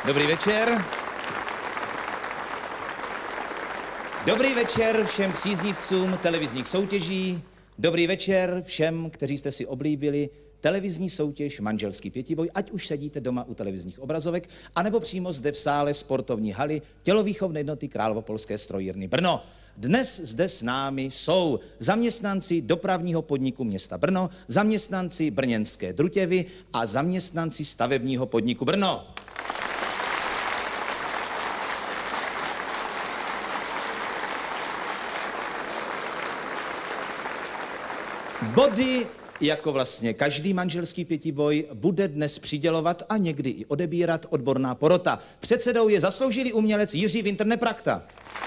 Dobrý večer. Dobrý večer všem příznivcům televizních soutěží. Dobrý večer všem, kteří jste si oblíbili televizní soutěž Manželský pětiboj, ať už sedíte doma u televizních obrazovek, anebo přímo zde v sále sportovní haly tělovýchovné jednoty Královopolské strojírny Brno. Dnes zde s námi jsou zaměstnanci dopravního podniku města Brno, zaměstnanci brněnské Drutěvy a zaměstnanci stavebního podniku Brno. Body, jako vlastně každý manželský pětiboj, bude dnes přidělovat a někdy i odebírat odborná porota. Předsedou je zasloužilý umělec Jiří Winter Neprakta.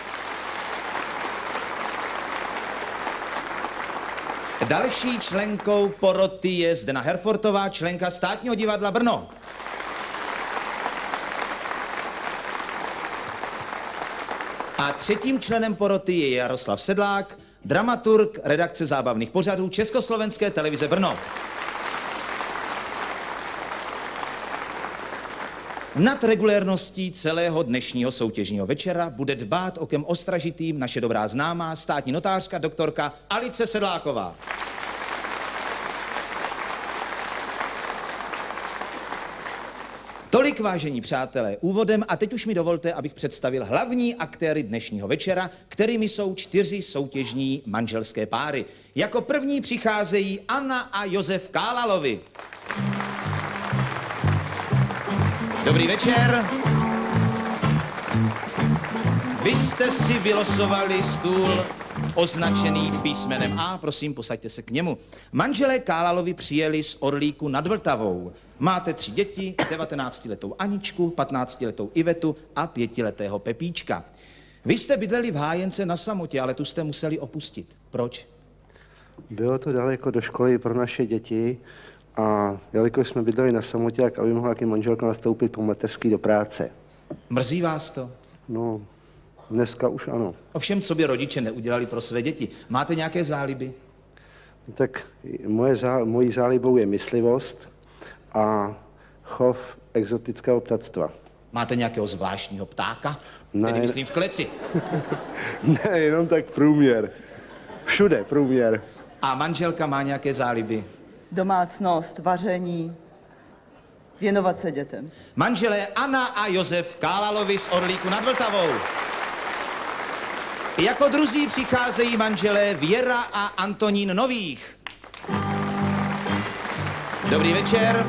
Další členkou poroty je Zdena Herfortová, členka Státního divadla Brno. A třetím členem poroty je Jaroslav Sedlák, dramaturg redakce zábavných pořadů Československé televize Brno. Nad regulérností celého dnešního soutěžního večera bude dbát okem ostražitým naše dobrá známá státní notářka doktorka Alice Sedláková. Tolik, vážení přátelé, úvodem a teď už mi dovolte, abych představil hlavní aktéry dnešního večera, kterými jsou 4 soutěžní manželské páry. Jako první přicházejí Anna a Josef Kálalovi. Dobrý večer. Vy jste si vylosovali stůl označený písmenem A, prosím, posaďte se k němu. Manželé Kálalovi přijeli z Orlíku nad Vltavou. Máte 3 děti, 19letou Aničku, 15letou Ivetu a 5letého Pepíčka. Vy jste bydleli v Hájence na samotě, ale tu jste museli opustit. Proč? Bylo to daleko do školy pro naše děti a jelikož jsme bydleli na samotě, jak aby mohla taky manželka nastoupit po mateřský do práce. Mrzí vás to? No, dneska už ano. Ovšem, co by rodiče neudělali pro své děti? Máte nějaké záliby? Tak mojí zálibou je myslivost a chov exotického ptactva. Máte nějakého zvláštního ptáka? Ne. Tedy myslím v kleci. Ne, jenom tak průměr. Všude průměr. A manželka má nějaké záliby? Domácnost, vaření, věnovat se dětem. Manželé Anna a Josef Kálalovi z Orlíku nad Vltavou. Jako druzí přicházejí manželé Věra a Antonín Nových. Dobrý večer.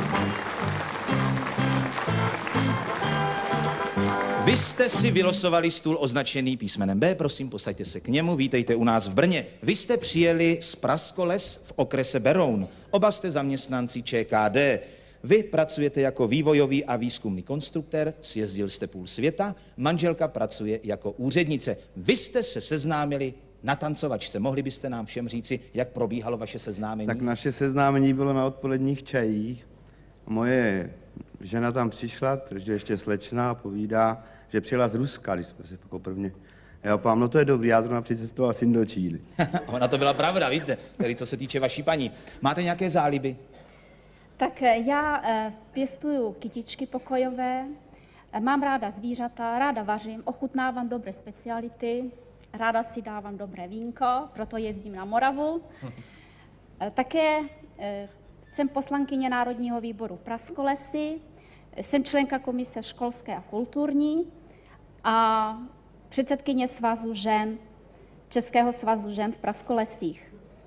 Vy jste si vylosovali stůl označený písmenem B, prosím, posaďte se k němu, vítejte u nás v Brně. Vy jste přijeli z Praskoles v okrese Beroun. Oba jste zaměstnanci ČKD. Vy pracujete jako vývojový a výzkumný konstruktor, sjezdil jste půl světa, manželka pracuje jako úřednice. Vy jste se seznámili na tancovačce. Mohli byste nám všem říci, jak probíhalo vaše seznámení? Tak naše seznámení bylo na odpoledních čajích. Moje žena tam přišla, protože ještě slečna, a povídá, že přijela z Ruska, když jsme se jako prvně. Já pám, no to je dobrý, já zrovna přicestoval syn do Číny. Ona to byla pravda, víte, tedy co se týče vaší paní. Máte nějaké záliby? Tak já pěstuju kytičky pokojové, mám ráda zvířata, ráda vařím, ochutnávám dobré speciality, ráda si dávám dobré vínko, proto jezdím na Moravu. Také jsem poslankyně Národního výboru Praskolesy, jsem členka komise školské a kulturní a předsedkyně Svazu žen, Českého svazu žen v Praskolesích.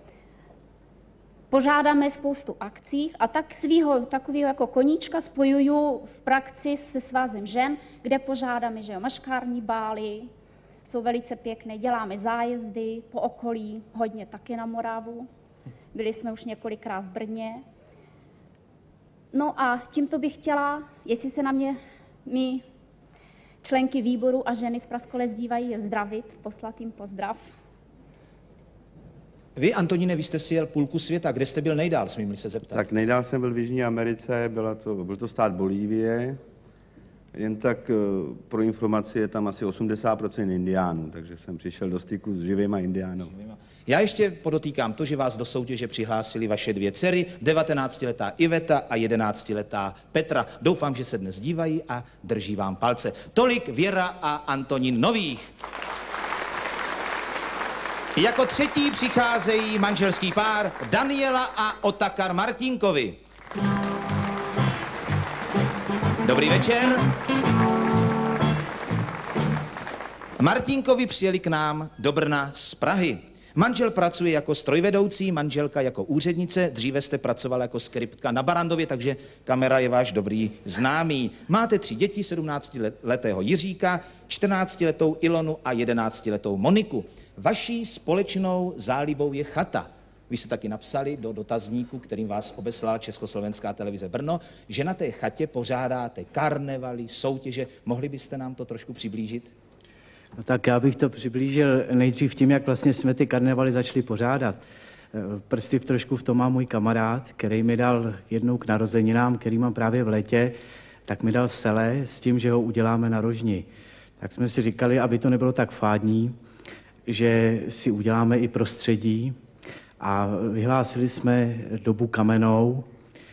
Pořádáme spoustu akcí a tak svýho takového jako koníčka spojuju v praxi se Svazem žen, kde pořádáme, že jo, maškární bály, jsou velice pěkné, děláme zájezdy po okolí, hodně taky na Moravu. Byli jsme už několikrát v Brně. No a tímto bych chtěla, jestli se na mě členky výboru a ženy z Praskoles dívají, je zdravit, poslat jim pozdrav. Vy, Antoníne, vy jste si jel půlku světa. Kde jste byl nejdál, smím se zeptat? Tak nejdál jsem byl v Jižní Americe, byl to stát Bolívie. Jen tak pro informaci je tam asi 80% indiánů, takže jsem přišel do styku s živýma indiánů. Já ještě podotýkám to, že vás do soutěže přihlásili vaše dvě dcery, 19letá Iveta a 11letá Petra. Doufám, že se dnes dívají a drží vám palce. Tolik Věra a Antonín Nových. Jako třetí přicházejí manželský pár Daniela a Otakar Martinkovi. Dobrý večer. Martinkovi přijeli k nám do Brna z Prahy. Manžel pracuje jako strojvedoucí, manželka jako úřednice. Dříve jste pracovala jako skriptka na Barandově, takže kamera je váš dobrý známý. Máte 3 děti, 17letého Jiříka, 14letou Ilonu a 11letou Moniku. Vaší společnou zálibou je chata. Vy jste taky napsali do dotazníku, kterým vás obeslala Československá televize Brno, že na té chatě pořádáte karnevaly, soutěže. Mohli byste nám to trošku přiblížit? No tak já bych to přiblížil nejdřív tím, jak vlastně jsme ty karnevaly začali pořádat. Prsty trošku v tom má můj kamarád, který mi dal jednou k narozeninám, který mám právě v létě, tak mi dal sele s tím, že ho uděláme na Rožni. Tak jsme si říkali, aby to nebylo tak fádní, že si uděláme i prostředí a vyhlásili jsme dobu kamennou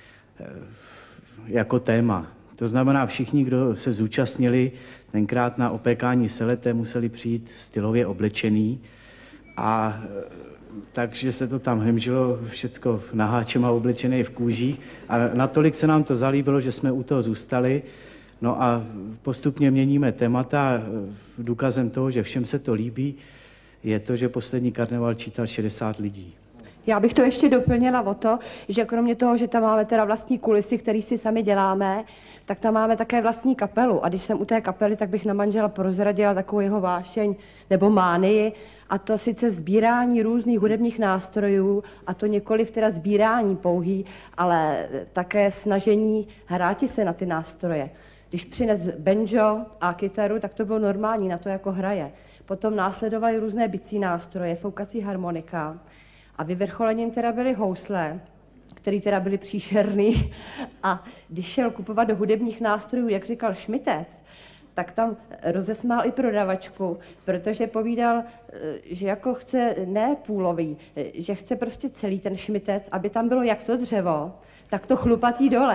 jako téma. To znamená, všichni, kdo se zúčastnili tenkrát na opékání seleté, museli přijít stylově oblečený a takže se to tam hemžilo všecko naháčem a oblečené v kůžích a natolik se nám to zalíbilo, že jsme u toho zůstali. No a postupně měníme témata. Důkazem toho, že všem se to líbí, je to, že poslední karneval čítal 60 lidí. Já bych to ještě doplnila o to, že kromě toho, že tam máme teda vlastní kulisy, které si sami děláme, tak tam máme také vlastní kapelu. A když jsem u té kapely, tak bych na manžela prozradila takovou jeho vášeň nebo mánii, a to sice sbírání různých hudebních nástrojů, a to nikoliv teda sbírání pouhý, ale také snažení hráti se na ty nástroje. Když přines banjo a kytaru, tak to bylo normální, na to jako hraje. Potom následovaly různé bicí nástroje, foukací harmonika. A vyvrcholením teda byly housle, které teda byly příšerný. A když šel kupovat do hudebních nástrojů, jak říkal Šmitec, tak tam rozesmál i prodavačku, protože povídal, že jako chce ne půlový, že chce prostě celý ten Šmitec, aby tam bylo jak to dřevo, tak to chlupatý dole.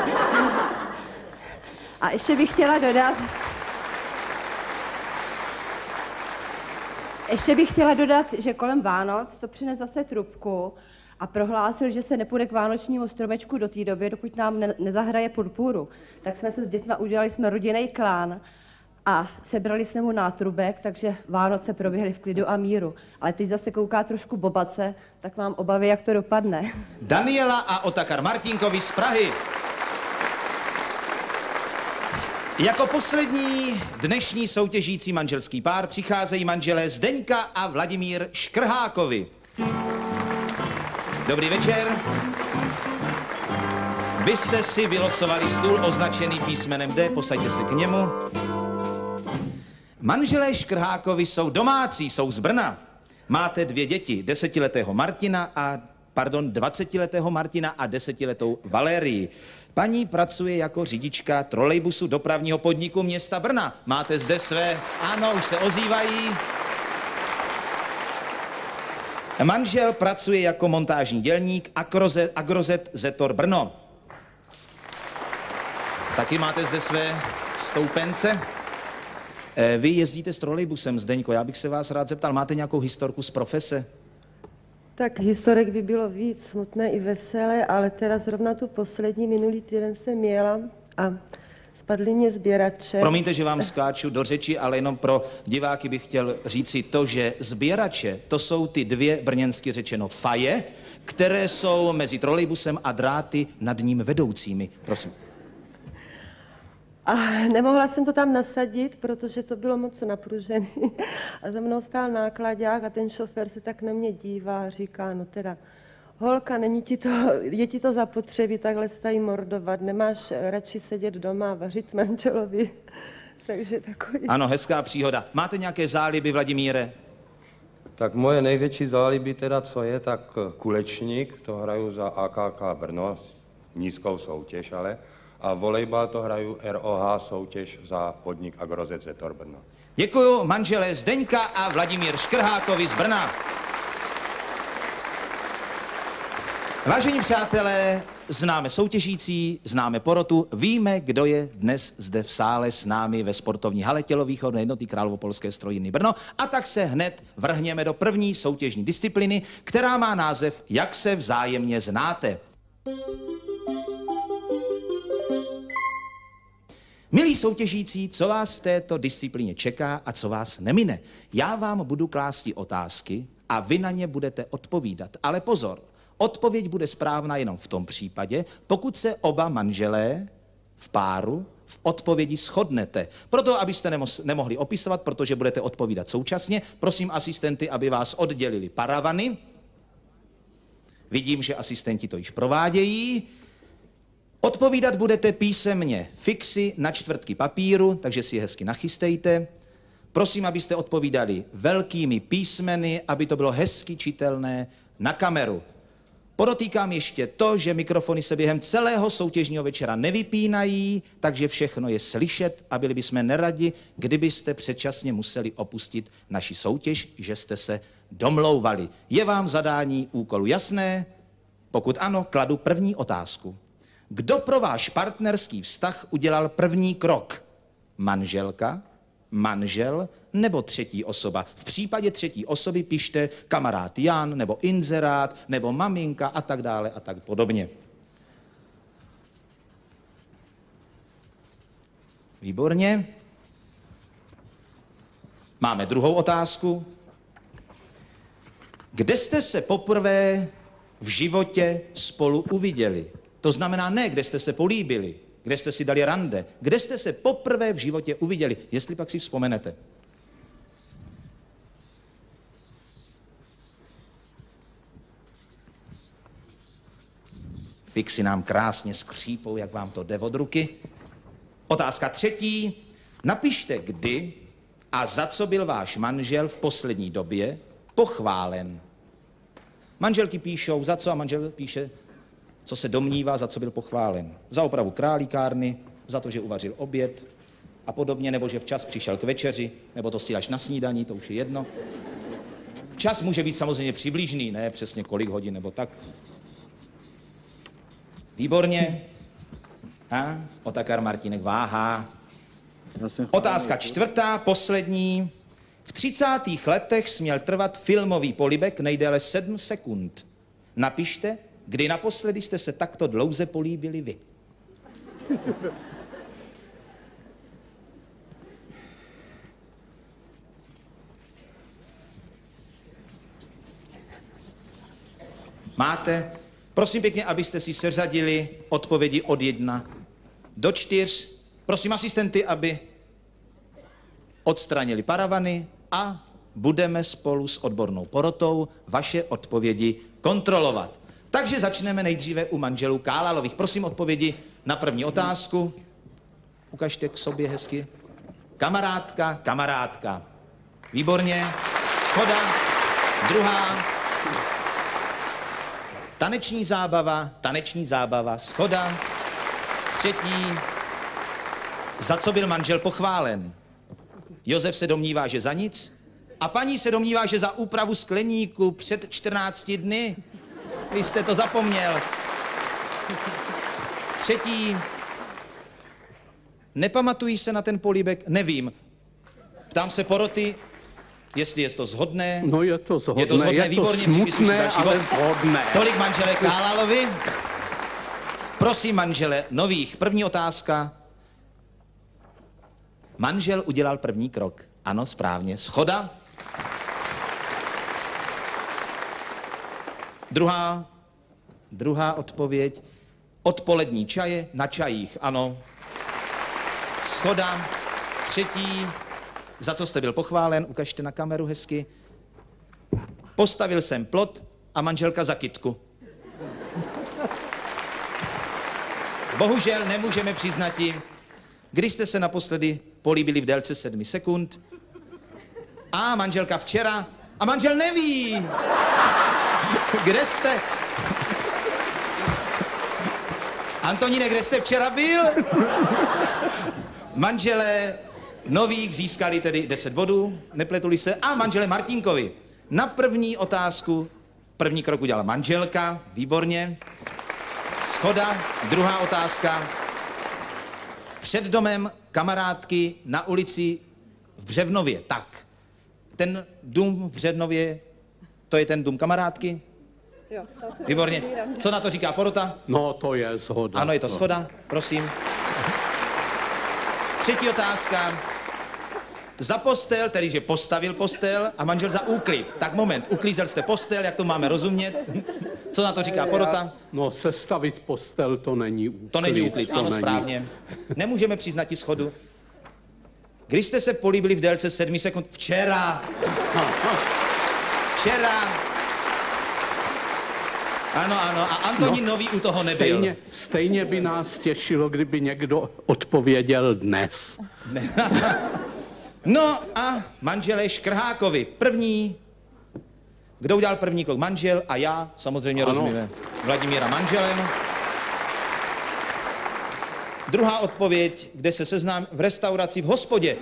A ještě bych chtěla dodat, že kolem Vánoc to přines zase trubku a prohlásil, že se nepůjde k vánočnímu stromečku do té doby, dokud nám nezahraje Purpuru. Tak jsme se s dětma udělali rodinný klán a sebrali jsme mu nátrubek, takže Vánoce proběhly v klidu a míru. Ale teď zase kouká trošku bobace, tak mám obavy, jak to dopadne. Daniela a Otakar Martinkovi z Prahy. Jako poslední dnešní soutěžící manželský pár přicházejí manželé Zdeňka a Vladimír Škrhákovi. Dobrý večer. Vy jste si vylosovali stůl označený písmenem D, posaďte se k němu. Manželé Škrhákovi jsou domácí, jsou z Brna. Máte 2 děti, 20letého Martina a 10letou Valérii. Paní pracuje jako řidička trolejbusu dopravního podniku města Brna. Máte zde své... Ano, už se ozývají. Manžel pracuje jako montážní dělník Agrozet Zetor Brno. Taky máte zde své stoupence. Vy jezdíte s trolejbusem, Zdeňko, já bych se vás rád zeptal, máte nějakou historku z profese? Tak historek by bylo víc, smutné i veselé, ale teda zrovna tu poslední minulý týden jsem jela a spadly mě sběrače. Promiňte, že vám skáču do řeči, ale jenom pro diváky bych chtěl říci to, že sběrače, to jsou ty 2 brněnsky řečeno faje, které jsou mezi trolejbusem a dráty nad ním vedoucími. Prosím. A nemohla jsem to tam nasadit, protože to bylo moc napružený. A za mnou stál nákladák a ten šofér se tak na mě dívá a říká, no teda, holka, je ti to zapotřebí takhle se tady mordovat, nemáš radši sedět doma a vařit manželovi. Takže takový... Ano, hezká příhoda. Máte nějaké záliby, Vladimíre? Tak moje největší záliby teda, co je, tak kulečník, to hraju za AKK Brno, nízkou soutěž ale. A volejbal to hraju ROH soutěž za podnik Agrozet Zetor Brno. Děkuju manželé Zdeňka a Vladimír Škrhákovi z Brna. Vážení přátelé, známe soutěžící, známe porotu, víme, kdo je dnes zde v sále s námi ve sportovní hale tělovýchovné jednoty Královopolské strojírny Brno, a tak se hned vrhněme do první soutěžní disciplíny, která má název Jak se vzájemně znáte. Milí soutěžící, co vás v této disciplíně čeká a co vás nemine? Já vám budu klást otázky a vy na ně budete odpovídat. Ale pozor, odpověď bude správná jenom v tom případě, pokud se oba manželé v páru v odpovědi shodnete. Proto, abyste nemohli opisovat, protože budete odpovídat současně, prosím asistenty, aby vás oddělili paravany. Vidím, že asistenti to již provádějí. Odpovídat budete písemně fixy na čtvrtky papíru, takže si je hezky nachystejte. Prosím, abyste odpovídali velkými písmeny, aby to bylo hezky čitelné na kameru. Podotýkám ještě to, že mikrofony se během celého soutěžního večera nevypínají, takže všechno je slyšet a byli bychom neradi, kdybyste předčasně museli opustit naši soutěž, že jste se domlouvali. Je vám zadání úkolu jasné? Pokud ano, kladu první otázku. Kdo pro váš partnerský vztah udělal první krok? Manželka, manžel nebo třetí osoba? V případě třetí osoby pište kamarád Jan, nebo inzerát, nebo maminka a tak dále a tak podobně. Výborně. Máme druhou otázku. Kde jste se poprvé v životě spolu uviděli? To znamená ne, kde jste se políbili, kde jste si dali rande, kde jste se poprvé v životě uviděli, jestli pak si vzpomenete. Fixy nám krásně skřípou, jak vám to jde od ruky. Otázka třetí. Napište, kdy a za co byl váš manžel v poslední době pochválen. Manželky píšou za co a manžel píše, co se domnívá, za co byl pochválen. Za opravu králíkárny, za to, že uvařil oběd a podobně, nebo že včas přišel k večeři, nebo to si až na snídaní, to už je jedno. Čas může být samozřejmě přibližný, ne přesně kolik hodin, nebo tak. Výborně. A Otakar Martínek váhá. Otázka čtvrtá, poslední. V 30. letech směl trvat filmový polibek nejdéle 7 sekund. Napište, kdy naposledy jste se takto dlouze políbili vy. Máte? Prosím pěkně, abyste si seřadili odpovědi od 1 do 4. Prosím asistenty, aby odstranili paravany a budeme spolu s odbornou porotou vaše odpovědi kontrolovat. Takže začneme nejdříve u manželů Kálalových. Prosím odpovědi na první otázku. Ukažte k sobě hezky. Kamarádka, kamarádka. Výborně. Shoda. Druhá. Taneční zábava, shoda. Třetí. Za co byl manžel pochválen? Josef se domnívá, že za nic. A paní se domnívá, že za úpravu skleníku před 14 dny. Vy jste to zapomněl. Třetí. Nepamatují se na ten políbek? Nevím. Ptám se poroty, jestli je to shodné. No je to shodné, je to shodné, výborně, smutné, ale shodné. Tolik manželé Kálalovi. Prosím manžele nových, první otázka. Manžel udělal první krok. Ano, správně, shoda. Druhá odpověď. Odpolední čaje na čajích, ano. Shoda. Třetí. Za co jste byl pochválen? Ukažte na kameru hezky. Postavil jsem plot a manželka za kytku. Bohužel nemůžeme přiznati, kdy jste se naposledy políbili v délce 7 sekund. A manželka včera. A manžel neví. Kde jste? Antoníne, kde jste včera byl? Manželé Nových získali tedy 10 bodů, nepletuli se, a manželé Martínkovi. Na první otázku, první krok udělala manželka, výborně. Shoda, druhá otázka. Před domem kamarádky na ulici v Břevnově. Tak, ten dům v Břevnově, to je ten dům kamarádky? Jo, výborně. Co na to říká porota? No, to je shoda. Ano, je to shoda, prosím. Třetí otázka. Za postel, tedy že postavil postel, a manžel za úklid. Tak moment, uklízel jste postel, jak to máme rozumět? Co na to říká porota? No, sestavit postel to není úklid. To není úklid, ano, správně. Nemůžeme přiznat ti shodu. Když jste se políbili v délce 7 sekund? Včera. Včera. Ano, ano, a Antonín Nový u toho nebyl. Stejně by nás těšilo, kdyby někdo odpověděl dnes. No a manželé Škrhákovi. První, kdo udělal první krok? Manžel a já, samozřejmě rozumíme Vladimíra manželem. Druhá odpověď, kde se seznám v restauraci v hospodě.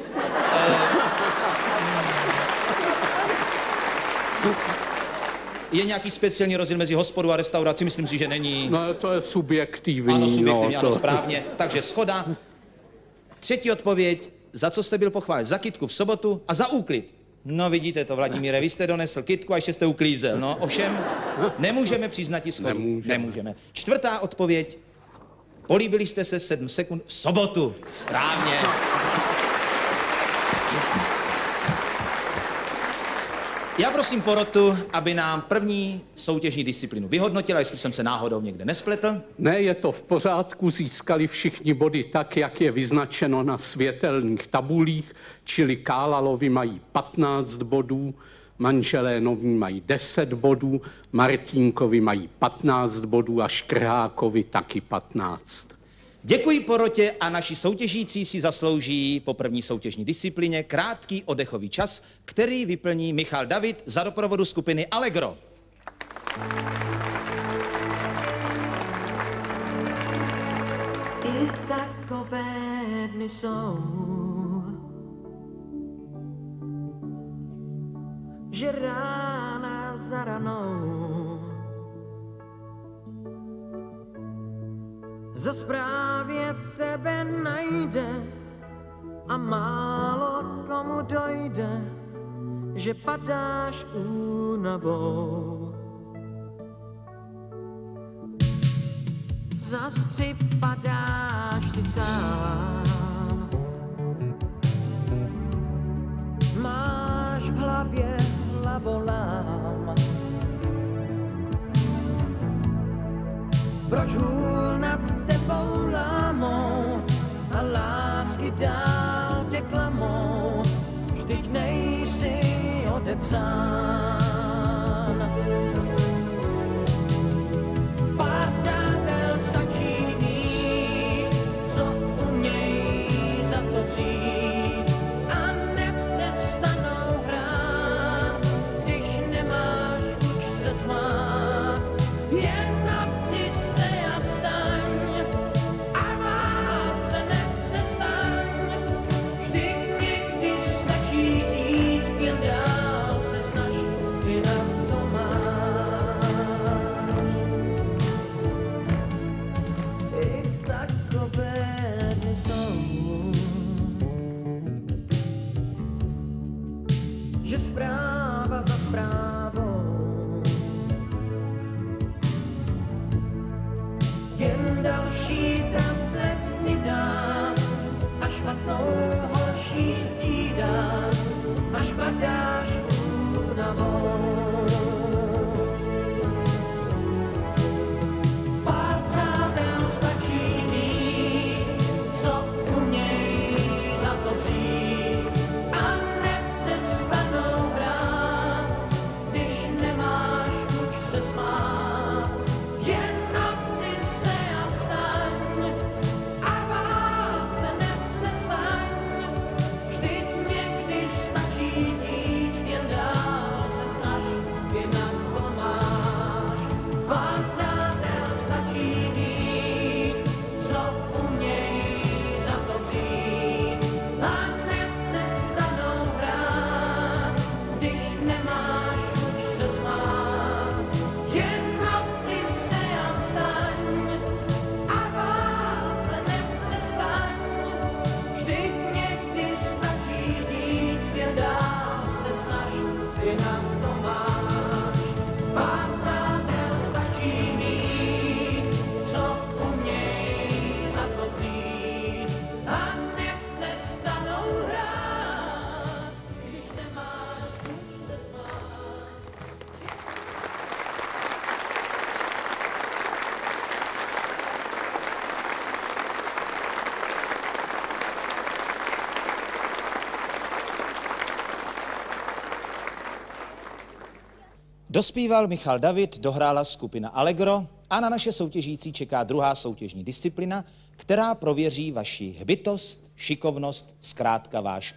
Je nějaký speciální rozdíl mezi hospodou a restaurací? Myslím si, že není. No, to je subjektivní. Ano, subjektivní, ano, správně. Takže shoda. Třetí odpověď, za co jste byl pochválen? Za kytku v sobotu a za úklid. No vidíte to, Vladimíre, vy jste donesl kytku a ještě jste uklízel. No ovšem, nemůžeme přiznat i shodu. Nemůžeme. Čtvrtá odpověď, políbili jste se 7 sekund v sobotu. Správně. Já prosím porotu, aby nám první soutěžní disciplínu vyhodnotila, jestli jsem se náhodou někde nespletl. Ne, je to v pořádku, získali všichni body tak, jak je vyznačeno na světelných tabulích, čili Kálalovi mají 15 bodů, manželé Noví mají 10 bodů, Martínkovi mají 15 bodů a Škrhákovi taky 15. Děkuji porotě a naši soutěžící si zaslouží po první soutěžní disciplíně krátký oddechový čas, který vyplní Michal David za doprovodu skupiny Allegro. I takové dny jsou, že rána za ranou zas právě tebe najde a málo komu dojde, že padáš únavou. Zas připadáš ty sám, máš v hlavě hlavolám. Proč hůl nad tebou lámou a lásky dál tě klamou, vždyť nejsi odepsán. Pár přátel stačí mít, co uměj za to přijít a nepřestanou hrát, když nemáš chuť se smát. Jen Dospíval Michal David, dohrála skupina Allegro a na naše soutěžící čeká druhá soutěžní disciplina, která prověří vaši hbitost, šikovnost, zkrátka váš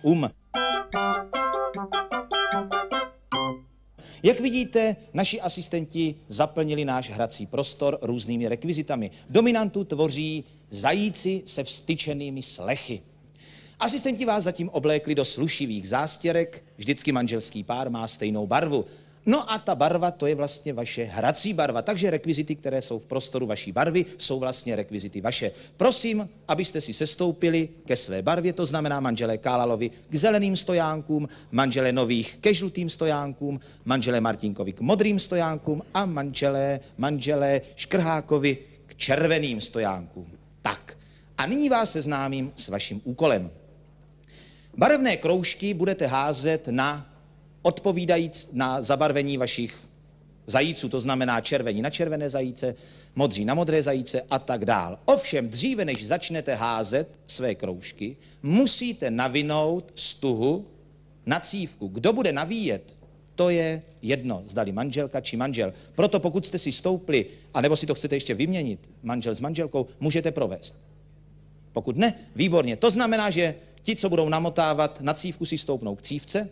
Jak vidíte, naši asistenti zaplnili náš hrací prostor různými rekvizitami. Dominantu tvoří zajíci se vztyčenými slechy. Asistenti vás zatím oblékli do slušivých zástěrek, vždycky manželský pár má stejnou barvu. No a ta barva, to je vlastně vaše hrací barva, takže rekvizity, které jsou v prostoru vaší barvy, jsou vlastně rekvizity vaše. Prosím, abyste si sestoupili ke své barvě, to znamená manželé Kálalovi k zeleným stojánkům, manželé Nových ke žlutým stojánkům, manželé Martinkovi k modrým stojánkům a manželé Škrhákovi k červeným stojánkům. Tak, a nyní vás seznámím s vaším úkolem. Barevné kroužky budete házet na zabarvení vašich zajíců, to znamená červení na červené zajíce, modří na modré zajíce a tak dál. Ovšem, dříve než začnete házet své kroužky, musíte navinout stuhu na cívku. Kdo bude navíjet, to je jedno, zdali manželka či manžel. Proto pokud jste si stoupli, anebo si to chcete ještě vyměnit, manžel s manželkou, můžete provést. Pokud ne, výborně. To znamená, že ti, co budou namotávat na cívku, si stoupnou k cívce.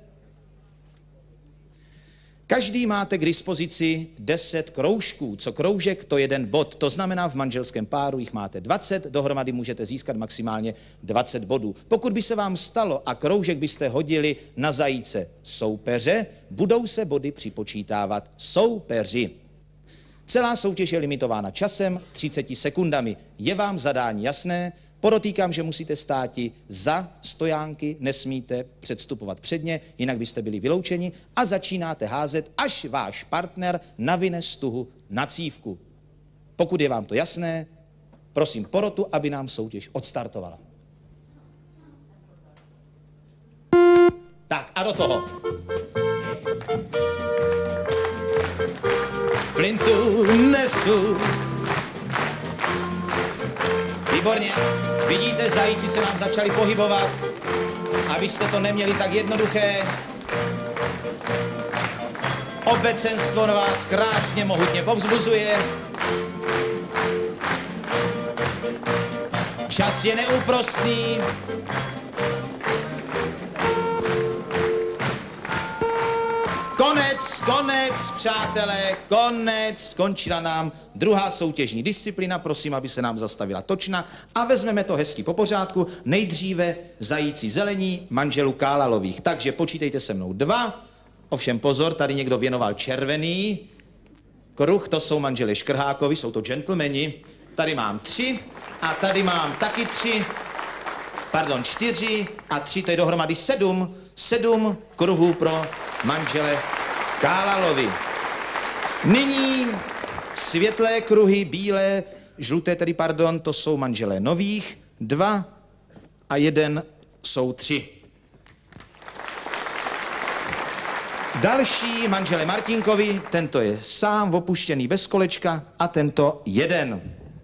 Každý máte k dispozici 10 kroužků. Co kroužek, to 1 bod. To znamená, v manželském páru jich máte 20, dohromady můžete získat maximálně 20 bodů. Pokud by se vám stalo a kroužek byste hodili na zajíce soupeře, budou se body připočítávat soupeři. Celá soutěž je limitována časem 30 sekundami. Je vám zadání jasné? Podotýkám, že musíte státi za stojánky, nesmíte předstupovat předně, jinak byste byli vyloučeni a začínáte házet, až váš partner navine stuhu na cívku. Pokud je vám to jasné, prosím porotu, aby nám soutěž odstartovala. Tak a do toho. Flintu nesu. Výborně. Vidíte, zajíci se nám začali pohybovat, abyste to neměli tak jednoduché. Obecenstvo na vás krásně mohutně povzbuzuje. Čas je neúprostný. Konec, přátelé, konec. Skončila nám druhá soutěžní disciplína. Prosím, aby se nám zastavila točna a vezmeme to hezky po pořádku. Nejdříve zajíci zelení manželů Kálalových. Takže počítejte se mnou 2. Ovšem pozor, tady někdo věnoval červený kruh, to jsou manželé Škrhákovi, jsou to gentlemani. Tady mám 3 a tady mám taky 3. Pardon, 4 a 3, to je dohromady 7. 7 kruhů pro manžele Kálalovi. Nyní světlé kruhy, bílé, žluté tedy, pardon, to jsou manželé Nových. 2 a 1 jsou 3. Další manželé Martinkovi, tento je sám, opuštěný bez kolečka a tento 1.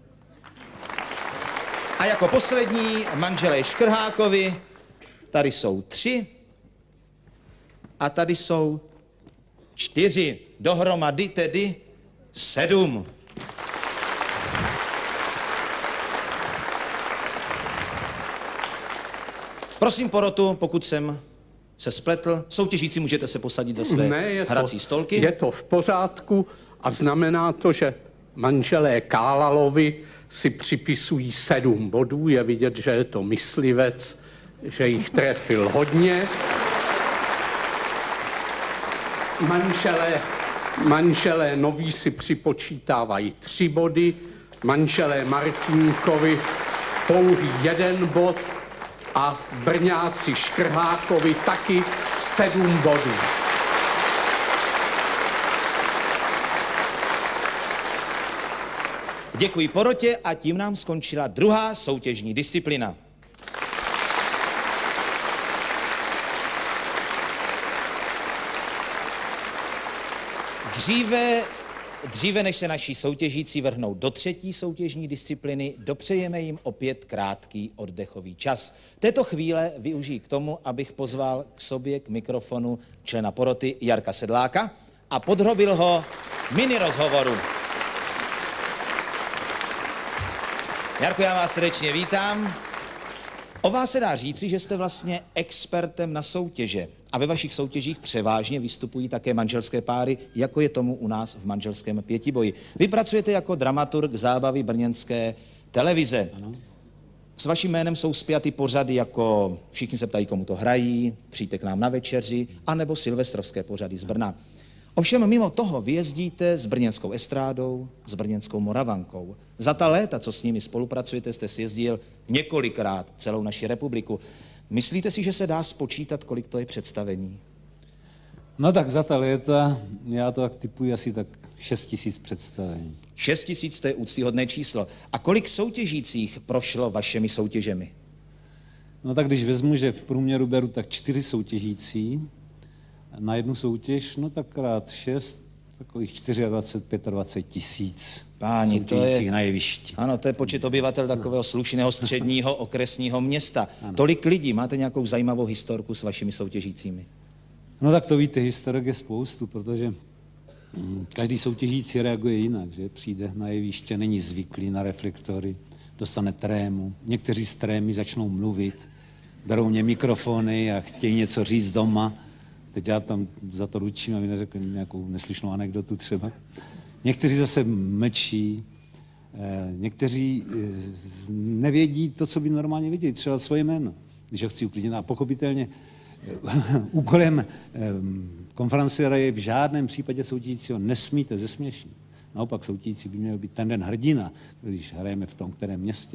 A jako poslední manželé Škrhákovi, tady jsou 3 a tady jsou 4. Dohromady tedy 7. Prosím porotu, pokud jsem se spletl, soutěžící můžete se posadit za své hrací stolky. Je to v pořádku a znamená to, že manželé Kálalovi si připisují 7 bodů. Je vidět, že je to myslivec, že jich trefil hodně. Manželé Noví si připočítávají 3 body, manželé Martinkovi pouhý 1 bod a brňáci Škrhákovi taky 7 bodů. Děkuji porotě a tím nám skončila druhá soutěžní disciplína. Dříve než se naši soutěžící vrhnou do třetí soutěžní disciplíny, dopřejeme jim opět krátký oddechový čas. Této chvíle využiji k tomu, abych pozval k sobě k mikrofonu člena poroty Jarka Sedláka a podrobil ho mini rozhovoru. Jarku, já vás srdečně vítám. O vás se dá říci, že jste vlastně expertem na soutěže. A ve vašich soutěžích převážně vystupují také manželské páry, jako je tomu u nás v manželském pětiboji. Vy pracujete jako dramaturg zábavy brněnské televize. Ano. S vaším jménem jsou spjaty pořady jako Všichni se ptají, komu to hrají, Přijďte k nám na večeři, anebo silvestrovské pořady z Brna. Ovšem mimo toho vyjezdíte s brněnskou estrádou, s brněnskou Moravankou. Za ta léta, co s nimi spolupracujete, jste si jezdil několikrát celou naši republiku. Myslíte si, že se dá spočítat, kolik to je představení? No tak za ta léta, já to tak typuji asi tak 6 000 představení. 6 000, to je úctyhodné číslo. A kolik soutěžících prošlo vašimi soutěžemi? No tak když vezmu, že v průměru beru tak 4 soutěžící na jednu soutěž, no tak krát 6, takových 24-25 tisíc soutěžících na jevišti. Ano, to je počet obyvatel takového slušného středního okresního města. Ano. Tolik lidí, máte nějakou zajímavou historku s vašimi soutěžícími? No tak to víte, historek je spoustu, protože každý soutěžící reaguje jinak, že přijde na jeviště, není zvyklý na reflektory, dostane trému. Někteří z trémy začnou mluvit, berou mě mikrofony a chtějí něco říct doma. Teď já tam za to ručím, aby neřekl nějakou neslyšnou anekdotu třeba. Někteří zase mlčí, někteří nevědí to, co by normálně věděli, třeba svoje jméno, když ho chci uklidnit. A pochopitelně úkolem konferenciéra je v žádném případě soutěžícího nesmíte zesměšnit. Naopak soutěžící by měl být ten den hrdina, když hrajeme v tom kterém městě.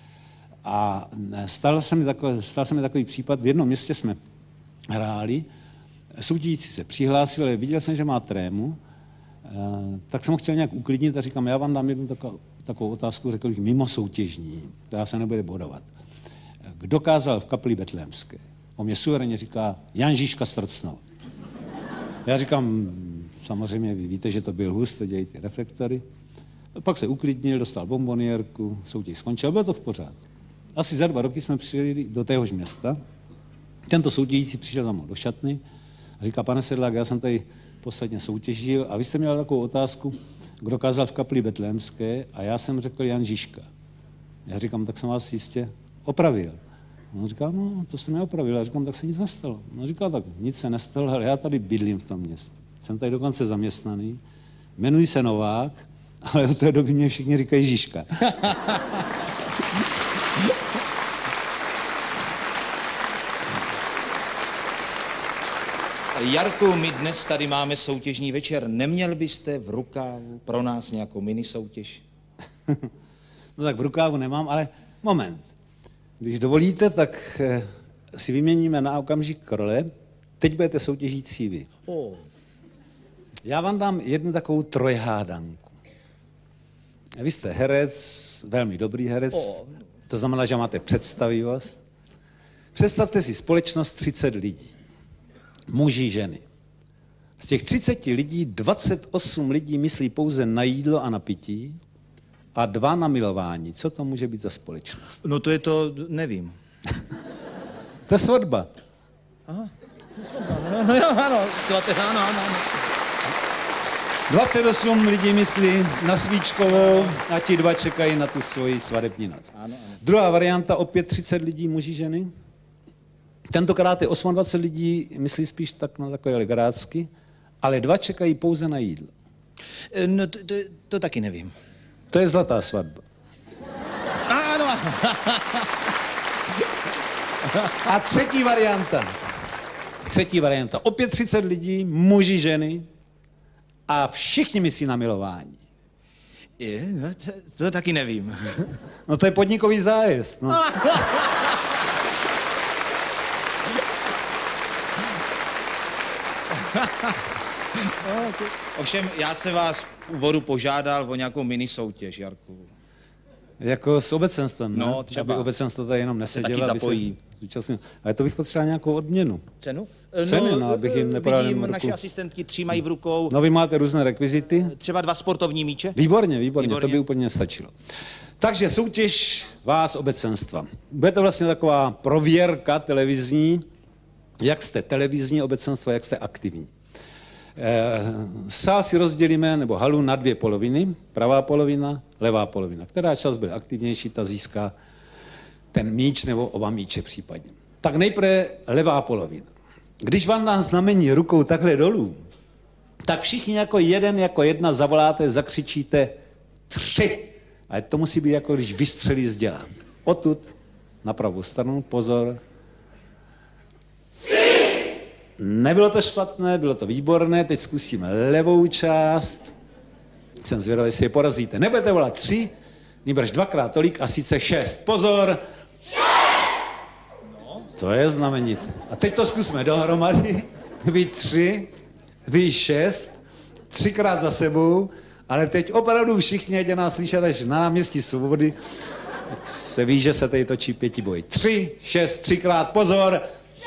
A stal se mi takový případ, v jednom městě jsme hráli, soutěžící se přihlásil, ale viděl jsem, že má trému, tak jsem ho chtěl nějak uklidnit a říkám, já vám dám jednu takovou otázku, řekl bych mimo soutěžní, která se nebude bodovat. Kdo kázal v kapli betlémské? On mě suverénně říká Jan Žižka z Trocnova. Já říkám, samozřejmě vy víte, že to byl hus, to dělají ty reflektory. Pak se uklidnil, dostal bombonierku, soutěž skončila, bylo to v pořádku. Asi za 2 roky jsme přijeli do téhož města. Tento soutěžící přišel za mnou do šatny a říká, pane Sedlák, já jsem tady posledně soutěžil a vy jste měl takovou otázku, kdo kázal v kapli betlémské a já jsem řekl Jan Žižka. Já říkám, tak jsem vás jistě opravil. On říká, no, to jste mě opravil. Já říkám, tak se nic nestalo. On říká, tak nic se nestalo, ale já tady bydlím v tom městě. Jsem tady dokonce zaměstnaný, jmenuji se Novák, ale od té doby mě všichni říkají Žižka. Jarku, my dnes tady máme soutěžní večer. Neměl byste v rukávu pro nás nějakou mini soutěž? No tak v rukávu nemám, ale moment. Když dovolíte, tak si vyměníme na okamžik role. Teď budete soutěžící vy. Já vám dám jednu takovou trojhádanku. Vy jste herec, velmi dobrý herec, to znamená, že máte představivost. Představte si společnost 30 lidí. Muži, ženy. Z těch 30 lidí 28 lidí myslí pouze na jídlo a na pití a 2 na milování. Co to může být za společnost? No to je to, nevím. To je svatba. Aha, no jo, ano, svatá, ano. 28 lidí myslí na svíčkovou a ti 2 čekají na tu svoji svadební noc. Ano. Druhá varianta, opět 30 lidí, muži, ženy. Tentokrát je 28 lidí, myslí spíš tak na takové legracky, ale 2 čekají pouze na jídlo. No to taky nevím. To je zlatá svatba. Ano. A třetí varianta. Opět 30 lidí, muži, ženy a všichni myslí na milování. No, to taky nevím. No to je podnikový zájezd. No. Ovšem, já se vás v úvodu požádal o nějakou mini soutěž, Jarku. Jako s obecenstvem, ne? No, třeba. Aby obecenstvo tady jenom nesedělo, taky zapojí. Ale to bych potřeboval nějakou odměnu. Cenu? No, abych jim nepodal vidím, ruku. naše asistentky 3 mají v rukou. No, vy máte různé rekvizity. Třeba 2 sportovní míče? Výborně, to by úplně stačilo. Takže soutěž vás obecenstva. Bude to vlastně taková prověrka televizní, jak jste televizní obecenstvo, jak jste aktivní. Sál si rozdělíme, nebo halu, na dvě poloviny, pravá polovina, levá polovina. Která část bude aktivnější, ta získá ten míč nebo oba míče případně. Tak nejprve levá polovina. Když vám dám znamení rukou takhle dolů, tak všichni jako jeden, jako jedna zavoláte, zakřičíte 3. A to musí být jako když vystřelí z děla. Odtud na pravou stranu, pozor. Nebylo to špatné, bylo to výborné, teď zkusíme levou část. Jsem zvědavý, jestli je porazíte. Nebudete volat 3, nýbrž 2krát tolik a sice 6. Pozor! 6! No, to je znamenité. A teď to zkusme dohromady. Vy 3, vy 6, 3krát za sebou, ale teď opravdu všichni, ať nás slyšet až na náměstí Svobody, se ví, že se tady točí pětiboj. 3, 6, 3krát, pozor!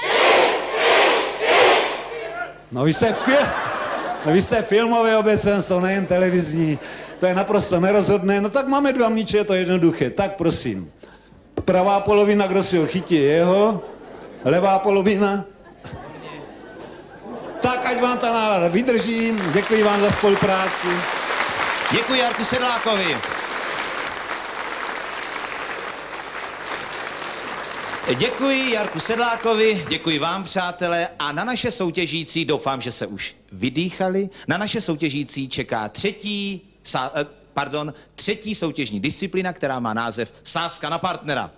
No vy jste filmové obecenstvo, nejen televizní. To je naprosto nerozhodné. No tak máme 2 míče, je to jednoduché. Tak prosím. Pravá polovina, kdo si ho chytí, jeho. Levá polovina. Tak ať vám ta nálada vydrží. Děkuji vám za spolupráci. Děkuji Jarku Sedlákovi. Děkuji Jarku Sedlákovi, děkuji vám, přátelé, a na naše soutěžící, doufám, že se už vydýchali, na naše soutěžící čeká třetí soutěžní disciplína, která má název Sázka na partnera.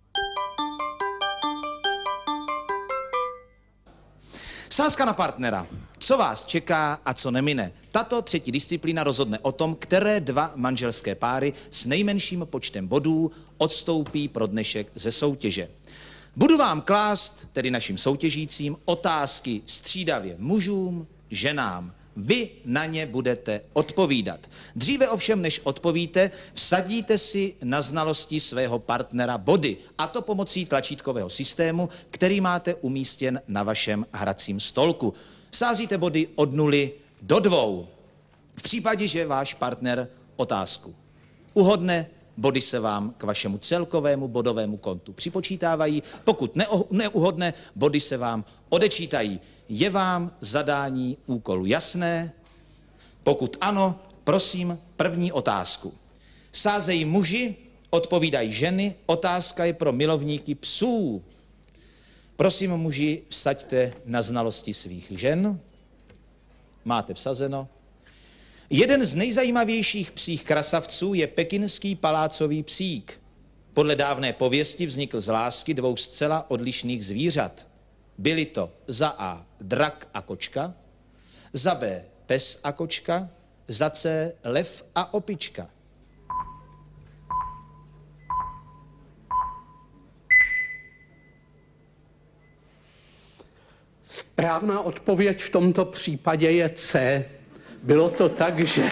Sázka na partnera. Co vás čeká a co nemine? Tato třetí disciplína rozhodne o tom, které 2 manželské páry s nejmenším počtem bodů odstoupí pro dnešek ze soutěže. Budu vám klást, tedy našim soutěžícím, otázky střídavě mužům, ženám. Vy na ně budete odpovídat. Dříve ovšem, než odpovíte, vsadíte si na znalosti svého partnera body. A to pomocí tlačítkového systému, který máte umístěn na vašem hracím stolku. Sázíte body od 0 do 2. V případě, že váš partner otázku uhodne, body se vám k vašemu celkovému bodovému kontu připočítávají. Pokud neuhodne, body se vám odečítají. Je vám zadání úkolu jasné? Pokud ano, prosím, první otázku. Sázejí muži, odpovídají ženy, otázka je pro milovníky psů. Prosím, muži, vsaďte na znalosti svých žen. Máte vsazeno. Jeden z nejzajímavějších psích krasavců je pekinský palácový psík. Podle dávné pověsti vznikl z lásky 2 zcela odlišných zvířat. Byly to za A drak a kočka, za B pes a kočka, za C lev a opička. Správná odpověď v tomto případě je C. Bylo to tak, že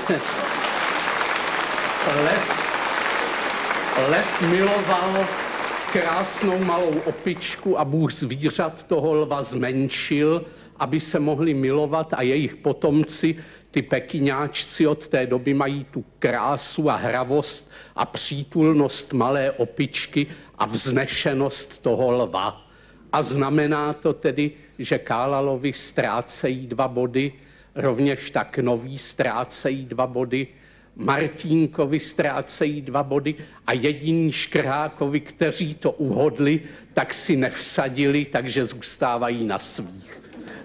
lev miloval krásnou malou opičku a bůh zvířat toho lva zmenšil, aby se mohli milovat, a jejich potomci, ty pekiňáčci od té doby, mají tu krásu a hravost a přítulnost malé opičky a vznešenost toho lva. A znamená to tedy, že Kálalovi ztrácejí 2 body, rovněž tak Noví ztrácejí 2 body, Martínkovi ztrácejí 2 body a jediní Škrhákovi, kteří to uhodli, tak si nevsadili, takže zůstávají na svých.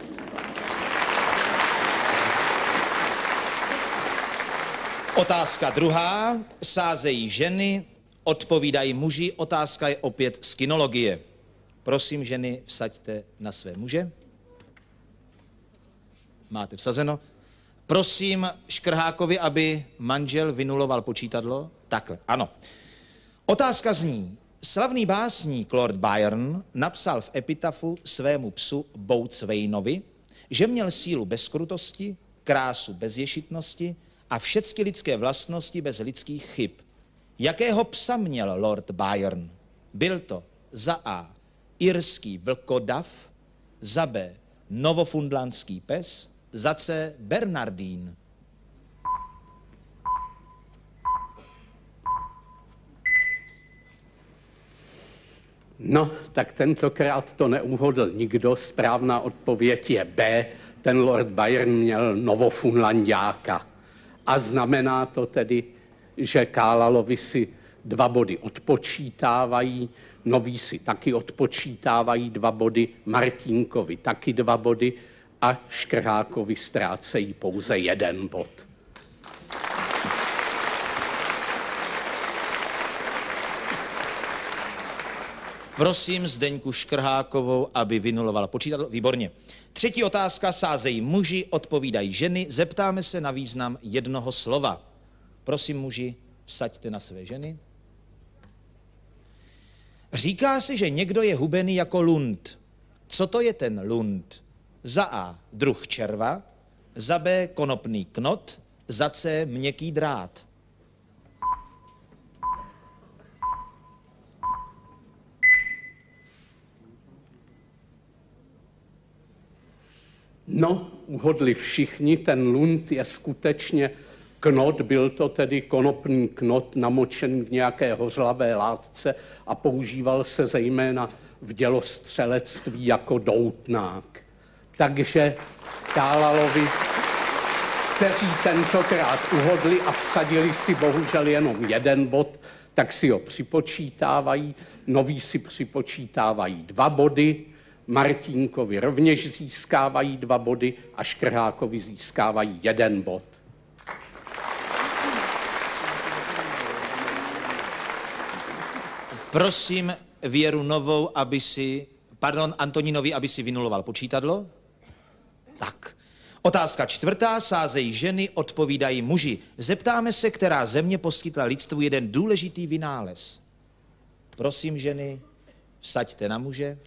Otázka druhá. Sázejí ženy, odpovídají muži. Otázka je opět z kinologie. Prosím, ženy, vsaďte na své muže. Máte vsazeno. Prosím Škrhákovi, aby manžel vynuloval počítadlo. Takhle, ano. Otázka zní. Slavný básník Lord Byron napsal v epitafu svému psu Boatswainovi, že měl sílu bez krutosti, krásu bez ješitnosti a všechny lidské vlastnosti bez lidských chyb. Jakého psa měl Lord Byron? Byl to za A irský vlkodav, za B novofundlandský pes, za C Bernardín. No, tak tentokrát to neuhodl nikdo. Správná odpověď je B. Ten Lord Byron měl Novofunlandiáka. A znamená to tedy, že Kálalovi si 2 body odpočítávají, noví si taky odpočítávají 2 body, Martínkovi taky 2 body a Škrhákovi ztrácejí pouze 1 bod. Prosím Zdeňku Škrhákovou, aby vynulovala počítadlo. Výborně. 3. otázka, sázejí muži, odpovídají ženy. Zeptáme se na význam jednoho slova. Prosím muži, vsaďte na své ženy. Říká se, že někdo je hubený jako lund. Co to je ten lund? Za A druh červa, za B konopný knot, za C měkký drát. No, uhodli všichni, ten lund je skutečně knot, byl to tedy konopný knot namočený v nějaké hořlavé látce a používal se zejména v dělostřelectví jako doutnák. Takže Kálalovi, kteří tentokrát uhodli a vsadili si bohužel jenom 1 bod, tak si ho připočítávají, noví si připočítávají 2 body, Martínkovi rovněž získávají 2 body a Škrhákovi získávají 1 bod. Prosím Věru Novou, Antonínovi, aby si vynuloval počítadlo. Tak. Otázka 4. Sázejí ženy, odpovídají muži. Zeptáme se, která země poskytla lidstvu jeden důležitý vynález. Prosím ženy, vsaďte na muže.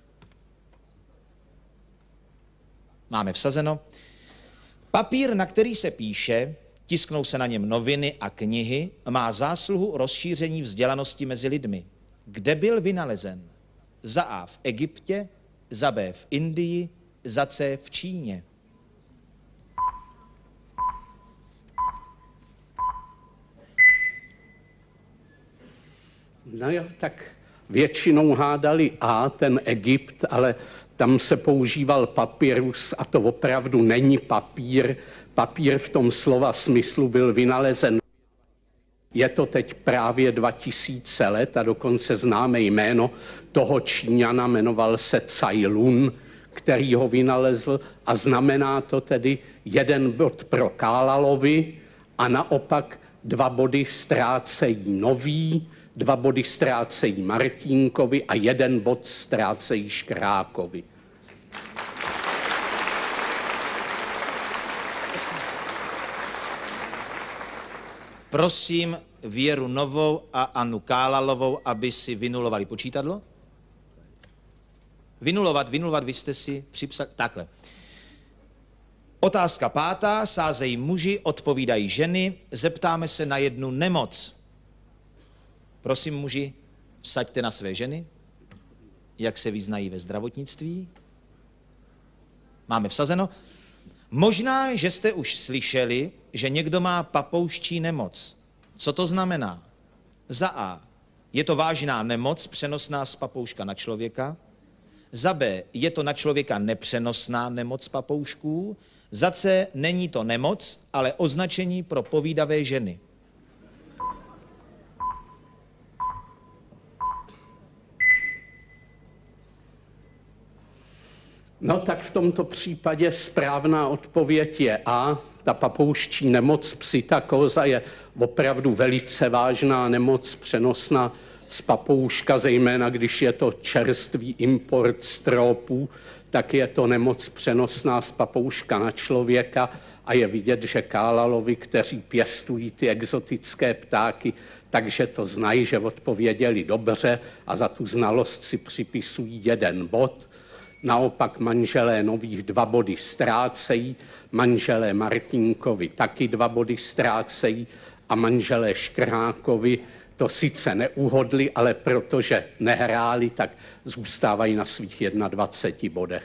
Máme vsazeno. Papír, na který se píše, tisknou se na něm noviny a knihy, má zásluhu o rozšíření vzdělanosti mezi lidmi. Kde byl vynalezen? Za A v Egyptě, za B v Indii, za C v Číně. No jo, tak většinou hádali A, ten Egypt, ale tam se používal papyrus a to opravdu není papír. Papír v tom slova smyslu byl vynalezen. Je to teď právě 2000 let a dokonce známe jméno toho Číňana, jmenoval se Cai Lun, který ho vynalezl a znamená to tedy 1 bod pro Kálalovi a naopak 2 body ztrácejí noví, 2 body ztrácejí Martínkovi a 1 bod ztrácejí Škrhákovi. Prosím Věru Novou a Annu Kálalovou, aby si vynulovali počítadlo. Vynulovat, vy jste si připsali. Takhle. Otázka 5. Sázejí muži, odpovídají ženy. Zeptáme se na jednu nemoc. Prosím muži, vsaďte na své ženy. Jak se vyznají ve zdravotnictví? Máme vsazeno. Možná, že jste už slyšeli, že někdo má papouščí nemoc. Co to znamená? Za A. Je to vážná nemoc, přenosná z papouška na člověka. Za B. Je to na člověka nepřenosná nemoc papoušků. Za C. Není to nemoc, ale označení pro povídavé ženy. No tak v tomto případě správná odpověď je A. Ta papouščí nemoc psitakóza je opravdu velice vážná nemoc přenosná z papouška, zejména když je to čerstvý import z tropů, tak je to nemoc přenosná z papouška na člověka a je vidět, že Kálalovi, kteří pěstují ty exotické ptáky, takže to znají, že odpověděli dobře a za tu znalost si připisují 1 bod. Naopak manželé Nových 2 body ztrácejí, manželé Martínkovi taky 2 body ztrácejí a manželé Škrhákovi to sice neuhodli, ale protože nehráli, tak zůstávají na svých 21 bodech.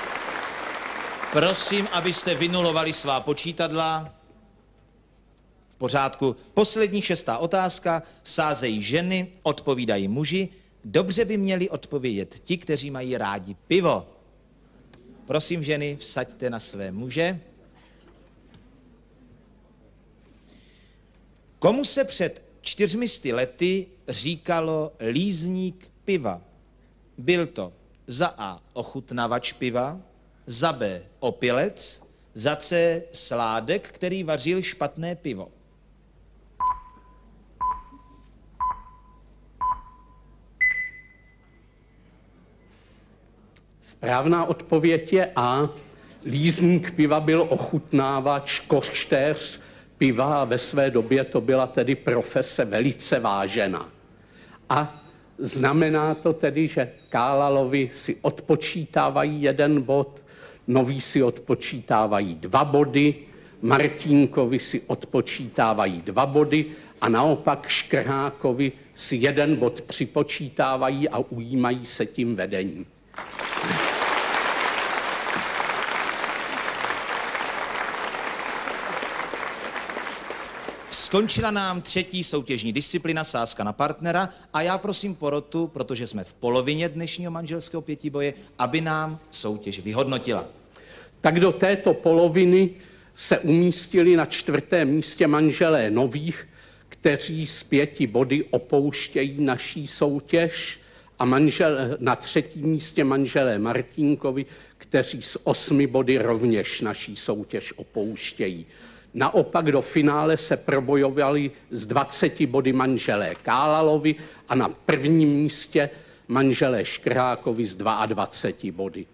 Prosím, abyste vynulovali svá počítadla. V pořádku. Poslední 6. otázka. Sázejí ženy, odpovídají muži. Dobře by měli odpovědět ti, kteří mají rádi pivo. Prosím, ženy, vsaďte na své muže. Komu se před 400 lety říkalo lízník piva? Byl to za A. ochutnavač piva, za B. opilec, za C. sládek, který vařil špatné pivo. Správná odpověď je A. Lízník piva byl ochutnávač, koštéř piva a ve své době to byla tedy profese velice vážená. A znamená to tedy, že Kálalovi si odpočítávají 1 bod, Noví si odpočítávají 2 body, Martínkovi si odpočítávají 2 body a naopak Škrhákovi si 1 bod připočítávají a ujímají se tím vedení. Skončila nám 3. soutěžní disciplína sázka na partnera a já prosím porotu, protože jsme v polovině dnešního manželského pětiboje, aby nám soutěž vyhodnotila. Tak do této poloviny se umístili na 4. místě manželé Nových, kteří s 5 body opouštějí naší soutěž, a na 3. místě manželé Martínkovi, kteří s 8 body rovněž naší soutěž opouštějí. Naopak do finále se probojovali s 20 body manželé Kálalovi a na 1. místě manželé Škrhákovi s 22 body.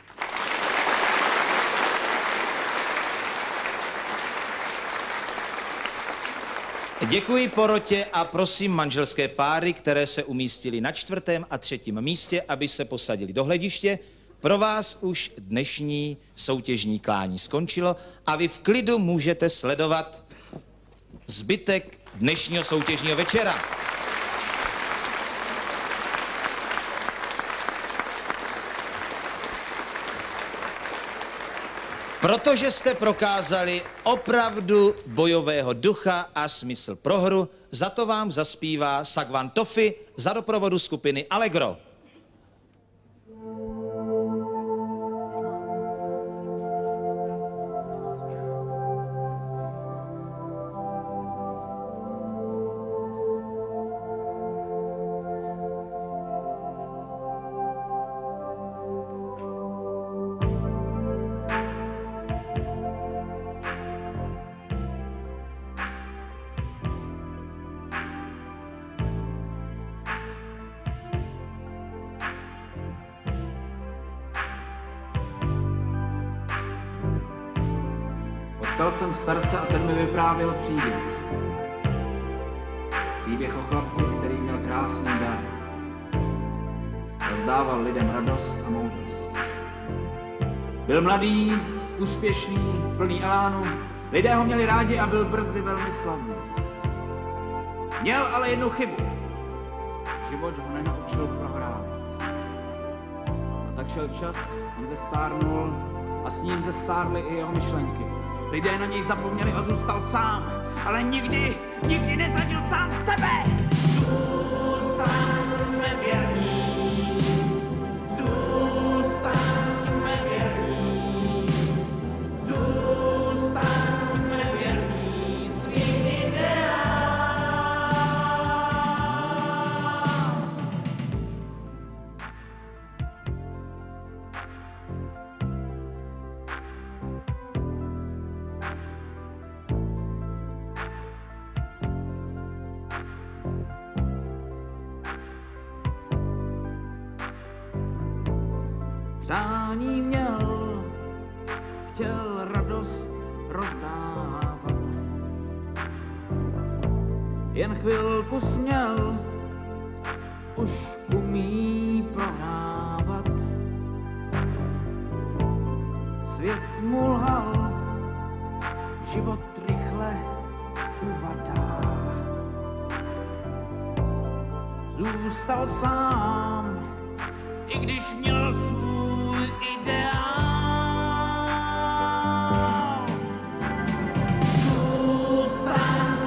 Děkuji porotě a prosím manželské páry, které se umístily na 4. a 3. místě, aby se posadili do hlediště. Pro vás už dnešní soutěžní klání skončilo a vy v klidu můžete sledovat zbytek dnešního soutěžního večera. Protože jste prokázali opravdu bojového ducha a smysl pro hru, za to vám zaspívá Sagvan Tofi za doprovodu skupiny Allegro. Potkal jsem starce a ten mi vyprávěl příběh. Příběh o chlapci, který měl krásný dar. Rozdával lidem radost a moudrost. Byl mladý, úspěšný, plný elánu. Lidé ho měli rádi a byl brzy velmi slavný. Měl ale jednu chybu. Život ho nenaučil prohrávat. A tak šel čas, on zestárnul a s ním zestárly i jeho myšlenky. Lidé na něj zapomněli a zůstal sám, ale nikdy nezradil sám sebe. Zůstaňme věrní, zůstaňme věrní, zůstaňme věrní svým ideálům. Přání měl, chtěl radost rozdávat. Jen chvilku směl, už umí prohrávat. Svět mu lhal, život rychle uvadá. Zůstal sám, i když měl svůj ideál. Zůstal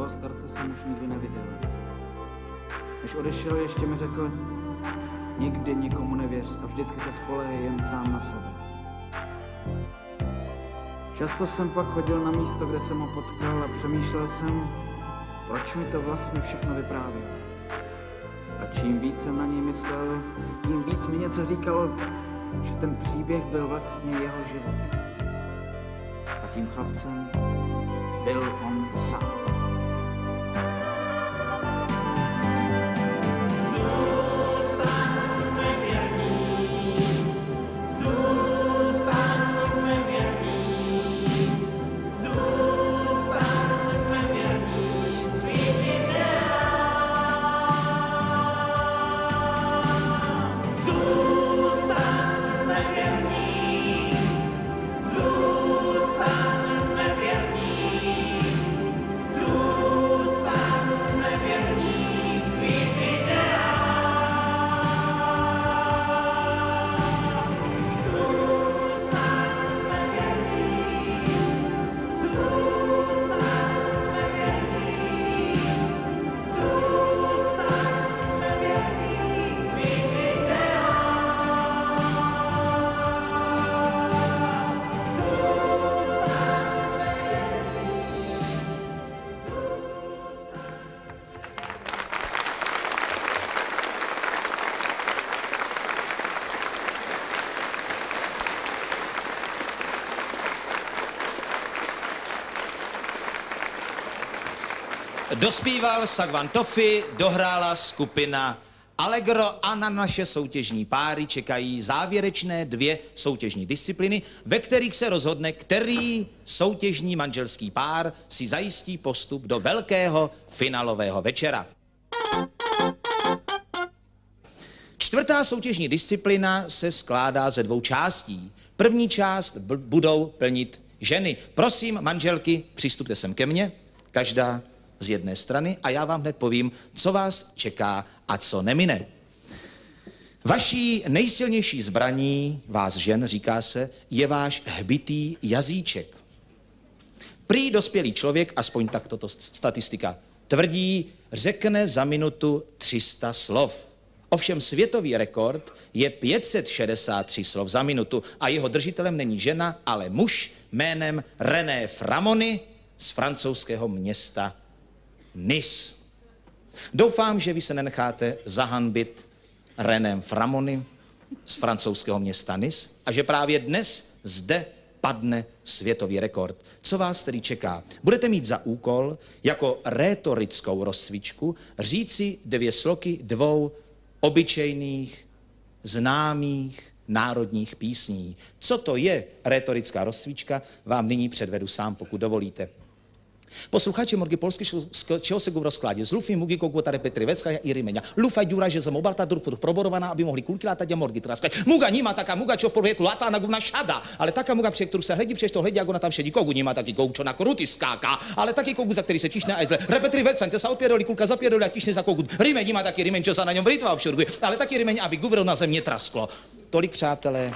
Toho starce jsem už nikdy neviděl. Než odešel, ještě mi řekl, nikdy nikomu nevěř a vždycky se spolehej jen sám na sebe. Často jsem pak chodil na místo, kde jsem ho potkal a přemýšlel jsem, proč mi to vlastně všechno vyprávěl. A čím víc jsem na něj myslel, tím víc mi něco říkalo, že ten příběh byl vlastně jeho život. A tím chlapcem byl on sám. Dospíval Sagvan Tofi, dohrála skupina Allegro a na naše soutěžní páry čekají závěrečné 2 soutěžní disciplíny, ve kterých se rozhodne, který soutěžní manželský pár si zajistí postup do velkého finálového večera. 4. soutěžní disciplína se skládá ze 2 částí. První část budou plnit ženy. Prosím, manželky, přistupte sem ke mně, každá z jedné strany a já vám hned povím, co vás čeká a co nemine. Vaší nejsilnější zbraní, vás žen, říká se, je váš hbitý jazyček. Prý dospělý člověk, aspoň tak toto statistika tvrdí, řekne za minutu 300 slov. Ovšem světový rekord je 563 slov za minutu a jeho držitelem není žena, ale muž jménem René Framony z francouzského města Nice. Doufám, že vy se nenecháte zahanbit Renem Framony z francouzského města Nice a že právě dnes zde padne světový rekord. Co vás tedy čeká? Budete mít za úkol jako rétorickou rozcvičku říci 2 sloky 2 obyčejných, známých národních písní. Co to je rétorická rozcvička, vám nyní předvedu sám, pokud dovolíte. Posluchači morgi polsky, čeho se v rozkládě z lufy, mugi, kokotare, Petry, Vecka i Rymeňa. Lufa, Dura, že jsem obalta, druh proborovaná, aby mohli kulky látat a morgi traskať. Muga nima, taká muga, čo v provětu látá na guvna šada. Ale taká muga, při kterou se hledí, přež to hledí, jak ona tam šedí kogu, nima taky kogu, čo na koruty skáká. Ale taky kogu, za který se tišne a zle. Repetry, Vecka, te sa opědoli, kulka zapědoli a tišne za kogu. Rymeň nima taky rymeň, čo sa na něm britva obšurguje. Ale taky rymeň, aby guvero na země trasklo. Tolik, přátelé.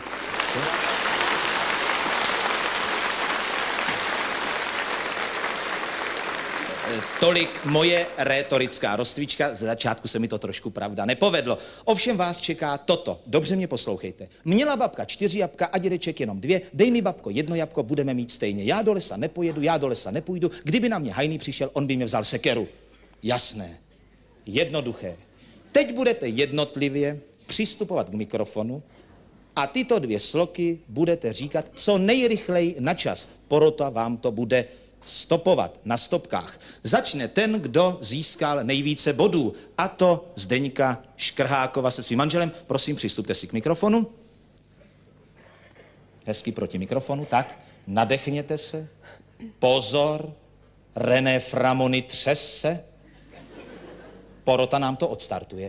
Tolik moje rétorická rozcvička. Z začátku se mi to trošku, pravda, nepovedlo. Ovšem vás čeká toto. Dobře mě poslouchejte. Měla babka 4 jabka a dědeček jenom 2. Dej mi, babko, 1 jabko, budeme mít stejně. Já do lesa nepojedu, já do lesa nepůjdu. Kdyby na mě hajný přišel, on by mě vzal sekeru. Jasné. Jednoduché. Teď budete jednotlivě přistupovat k mikrofonu a tyto 2 sloky budete říkat co nejrychleji na čas. Porota vám to bude stopovat na stopkách. Začne ten, kdo získal nejvíce bodů, a to Zdeňka Škrhákova se svým manželem. Prosím, přistupte si k mikrofonu. Hezky proti mikrofonu, tak. Nadechněte se. Pozor. René Framony třese. Porota nám to odstartuje.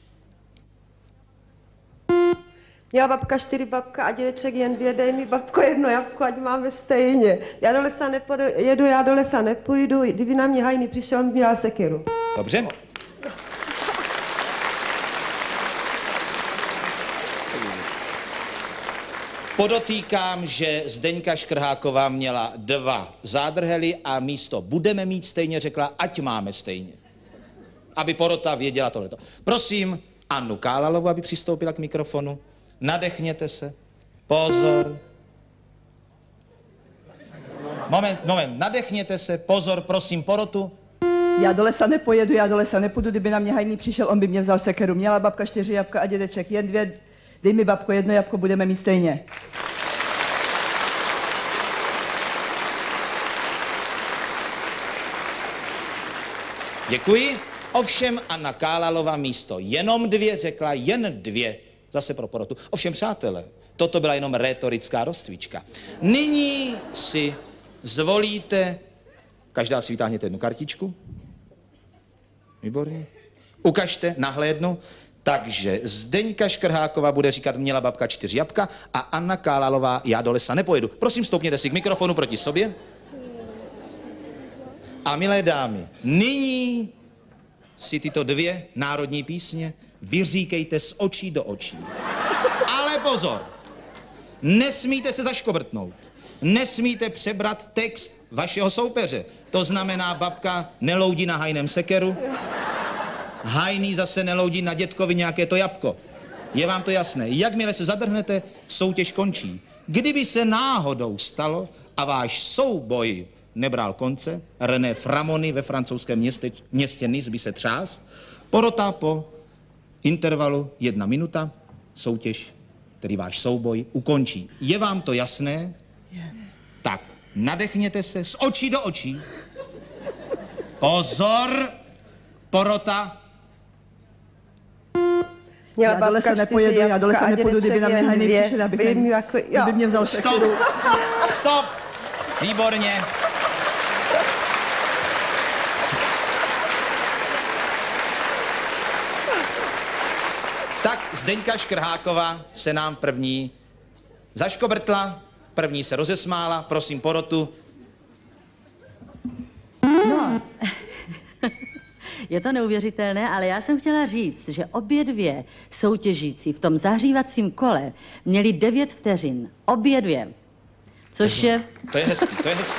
Měla babka 4 babka a dědeček jen 2, dej mi, babko, 1 jabko, ať máme stejně. Já do lesa jedu, já do lesa nepůjdu, kdyby na mě hajný přišel, on by měl sekeru. Dobře. Podotýkám, že Zdeňka Škrháková měla 2 zádrhely a místo budeme mít stejně řekla, ať máme stejně. Aby porota věděla tohleto. Prosím Annu Kálalovou, aby přistoupila k mikrofonu. Nadechněte se. Pozor. Moment, nadechněte se. Pozor, prosím porotu. Já do lesa nepojedu, já do lesa nepůjdu, kdyby na mě hajný přišel, on by mě vzal sekeru. Měla babka 4 jabka a dědeček jen 2. Dej mi, babko, 1 jabko, budeme mít stejně. Děkuji. Ovšem Anna Kálalová místo jenom 2 řekla jen 2. Zase pro porotu. Ovšem, přátelé, toto byla jenom rétorická rozcvička. Nyní si zvolíte, každá si vytáhněte 1 kartičku. Výborně. Ukažte, nahlédnu. Takže Zdeňka Škrháková bude říkat, měla babka 4 jabka a Anna Kálalová, já do lesa nepojedu. Prosím, stoupněte si k mikrofonu proti sobě. A milé dámy, nyní si tyto 2 národní písně vyříkejte z očí do očí. Ale pozor, nesmíte se zaškobrtnout. Nesmíte přebrat text vašeho soupeře. To znamená, babka neloudí na hajném sekeru, hajný zase neloudí na dětkovi nějaké to jabko. Je vám to jasné? Jakmile se zadrhnete, soutěž končí. Kdyby se náhodou stalo a váš souboj nebral konce, René Framony ve francouzském městě Nice by se třás, porota po intervalu 1 minuta, soutěž, tedy váš souboj, ukončí. Je vám to jasné? Tak, nadechněte se z očí do očí. Pozor, porota. Já do lesa nepojedu, já do lesa nepůjdu, kdyby na mě hajný přišel, aby mě vzal sekeru. Stop! Výborně. Tak Zdeňka Škrháková se nám první zaškobrtla, první se rozesmála, prosím porotu. No, je to neuvěřitelné, ale já jsem chtěla říct, že obě 2 soutěžící v tom zahřívacím kole měli 9 vteřin. Obě 2. Což je... To je hezký, to je hezký.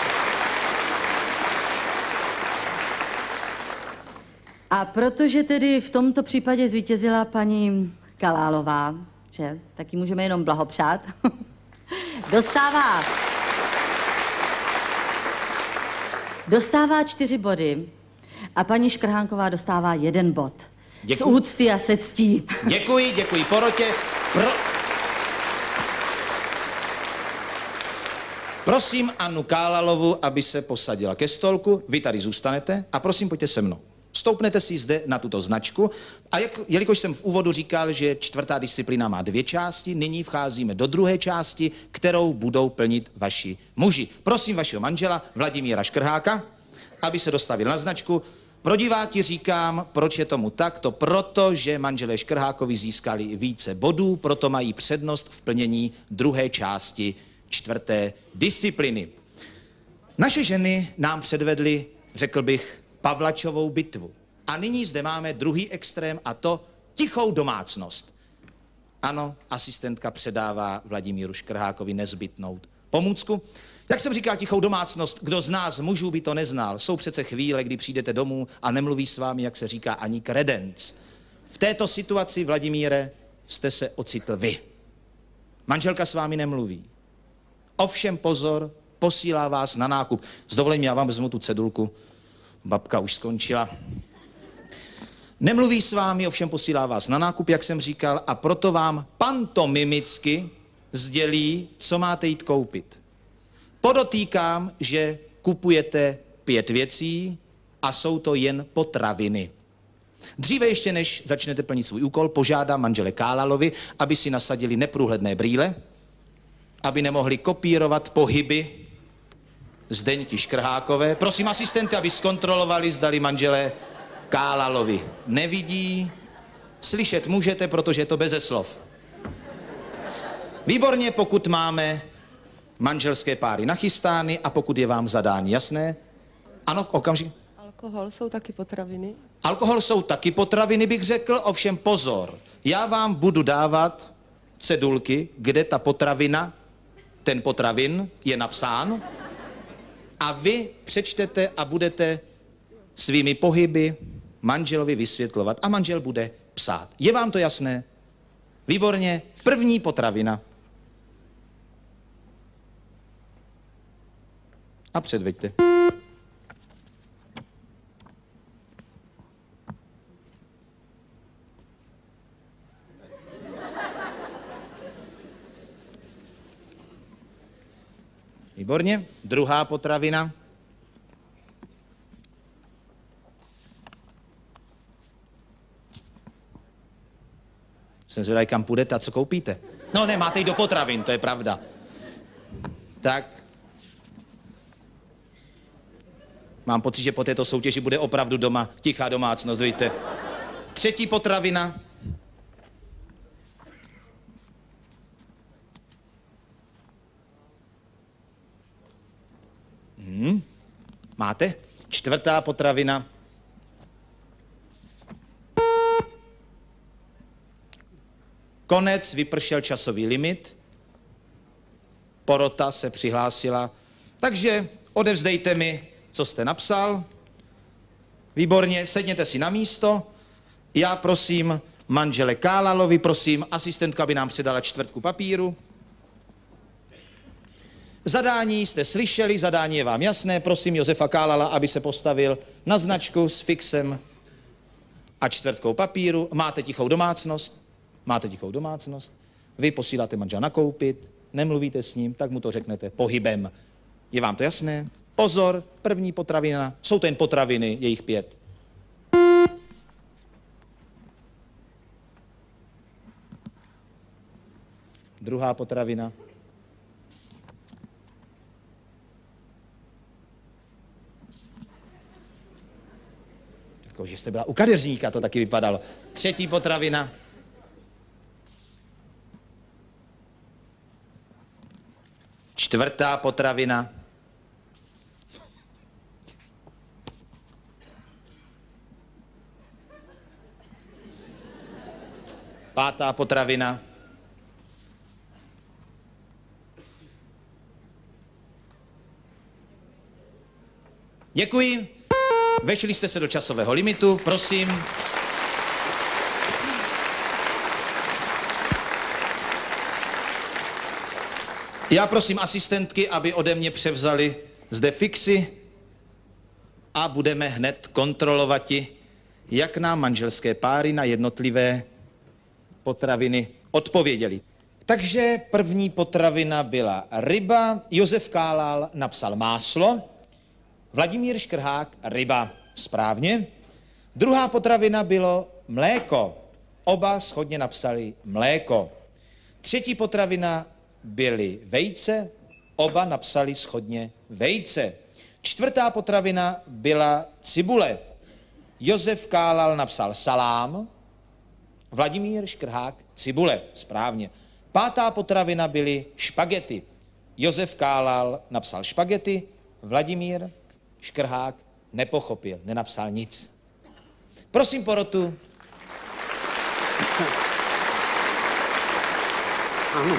A protože tedy v tomto případě zvítězila paní Kalálová, že taky můžeme jenom blahopřát, dostává 4 body a paní Škrhánková dostává 1 bod. Děkuji. Z úcty a se ctí. Děkuji porotě. Prosím Annu Kálalovu, aby se posadila ke stolku. Vy tady zůstanete a prosím, pojďte se mnou. Stoupnete si zde na tuto značku a jelikož jsem v úvodu říkal, že 4. disciplína má 2 části, nyní vcházíme do 2. části, kterou budou plnit vaši muži. Prosím vašeho manžela Vladimíra Škrháka, aby se dostavil na značku. Pro diváky říkám, proč je tomu tak, to proto, že manželé Škrhákovi získali více bodů, proto mají přednost v plnění 2. části 4. disciplíny. Naše ženy nám předvedly, řekl bych, Pavlačovou bitvu. A nyní zde máme 2. extrém a to tichou domácnost. Ano, asistentka předává Vladimíru Škrhákovi nezbytnou pomůcku. Jak jsem říkal, tichou domácnost, kdo z nás mužů by to neznal, jsou přece chvíle, kdy přijdete domů a nemluví s vámi, jak se říká, ani kredenc. V této situaci, Vladimíre, jste se ocitl vy. Manželka s vámi nemluví. Ovšem pozor, posílá vás na nákup. S dovolením já vám vezmu tu cedulku. Babka už skončila. Nemluví s vámi, ovšem posílá vás na nákup, jak jsem říkal, a proto vám pantomimicky sdělí, co máte jít koupit. Podotýkám, že kupujete 5 věcí a jsou to jen potraviny. Dříve ještě, než začnete plnit svůj úkol, požádám manžele Kálalovi, aby si nasadili neprůhledné brýle, aby nemohli kopírovat pohyby Zdeňky Škrhákové. Prosím asistenty, aby zkontrolovali, zdali manželé Kálalovi nevidí. Slyšet můžete, protože je to beze slov. Výborně, pokud máme manželské páry nachystány a pokud je vám zadání jasné. Ano, okamžik. Alkohol jsou taky potraviny. Alkohol jsou taky potraviny, bych řekl, ovšem pozor. Já vám budu dávat cedulky, kde ta potravina, ten potravin je napsán a vy přečtete a budete svými pohyby manželovi vysvětlovat a manžel bude psát. Je vám to jasné? Výborně. První potravina. A předveďte. Výborně. Druhá potravina. Jsem zvědavý, kam půjdete a co koupíte. No ne, máte jít do potravin, to je pravda. Tak. Mám pocit, že po této soutěži bude opravdu doma tichá domácnost, víte. Třetí potravina. Máte? Čtvrtá potravina. Konec, vypršel časový limit. Porota se přihlásila. Takže odevzdejte mi, co jste napsal. Výborně, sedněte si na místo. Já prosím manžele Kálalovi, prosím asistentku, aby nám předala čtvrtku papíru. Zadání jste slyšeli, zadání je vám jasné. Prosím Josefa Kálala, aby se postavil na značku s fixem a čtvrtkou papíru. Máte tichou domácnost? Máte tichou domácnost? Vy posíláte manžela nakoupit, nemluvíte s ním, tak mu to řeknete pohybem. Je vám to jasné? Pozor, první potravina, jsou to jen potraviny, je jich 5. Druhá potravina. Jako, že jste byla u kadeřníka, to taky vypadalo. Třetí potravina. Čtvrtá potravina. Pátá potravina. Děkuji. Vešli jste se do časového limitu, prosím. Já prosím asistentky, aby ode mě převzali zde fixy a budeme hned kontrolovati, jak nám manželské páry na jednotlivé potraviny odpověděli. Takže první potravina byla ryba, Josef Kálal napsal máslo, Vladimír Škrhák ryba, správně. Druhá potravina bylo mléko, oba shodně napsali mléko. Třetí potravina byly vejce, oba napsali shodně vejce. Čtvrtá potravina byla cibule. Josef Kálal napsal salám, Vladimír Škrhák cibule, správně. Pátá potravina byly špagety. Josef Kálal napsal špagety, Vladimír Škrhák nepochopil, nenapsal nic. Prosím porotu. Ano.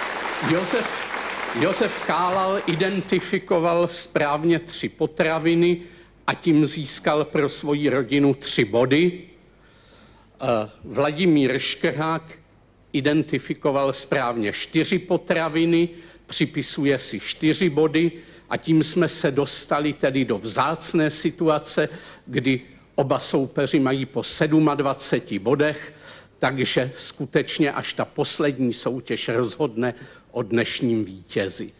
Josef Kálal identifikoval správně 3 potraviny a tím získal pro svoji rodinu 3 body. Vladimír Škrhák identifikoval správně 4 potraviny, připisuje si 4 body a tím jsme se dostali tedy do vzácné situace, kdy oba soupeři mají po 27 bodech, takže skutečně až ta poslední soutěž rozhodne o dnešním vítězi.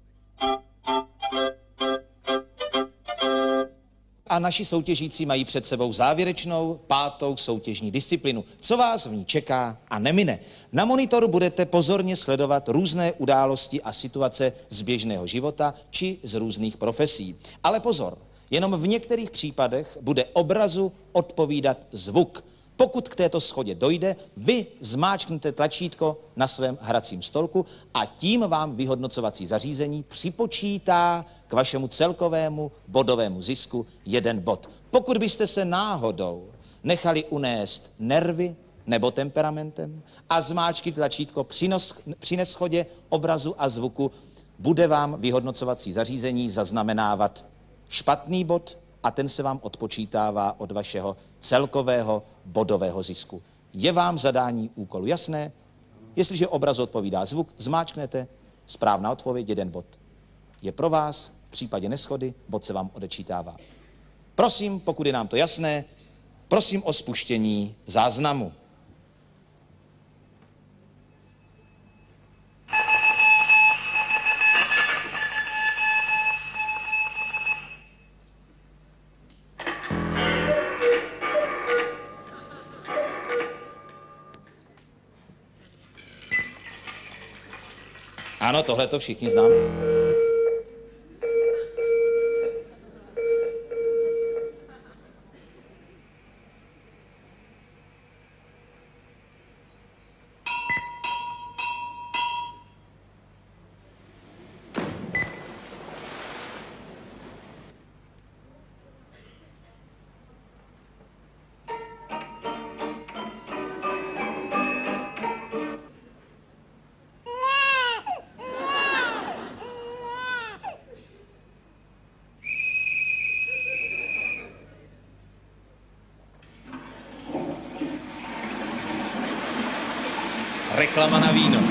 A naši soutěžící mají před sebou závěrečnou 5. soutěžní disciplinu. Co vás v ní čeká a nemine? Na monitoru budete pozorně sledovat různé události a situace z běžného života či z různých profesí. Ale pozor, jenom v některých případech bude obrazu odpovídat zvuk. Pokud k této shodě dojde, vy zmáčknete tlačítko na svém hracím stolku a tím vám vyhodnocovací zařízení připočítá k vašemu celkovému bodovému zisku 1 bod. Pokud byste se náhodou nechali unést nervy nebo temperamentem a zmáčkli tlačítko při neschodě obrazu a zvuku, bude vám vyhodnocovací zařízení zaznamenávat špatný bod a ten se vám odpočítává od vašeho celkového bodového zisku. Je vám zadání úkolu jasné? Jestliže obrazu odpovídá zvuk, zmáčknete, správná odpověď, 1 bod. Je pro vás, v případě neshody, bod se vám odečítává. Prosím, pokud je nám to jasné, prosím o spuštění záznamu. Ano, tohle to všichni známe. Reklama na víno.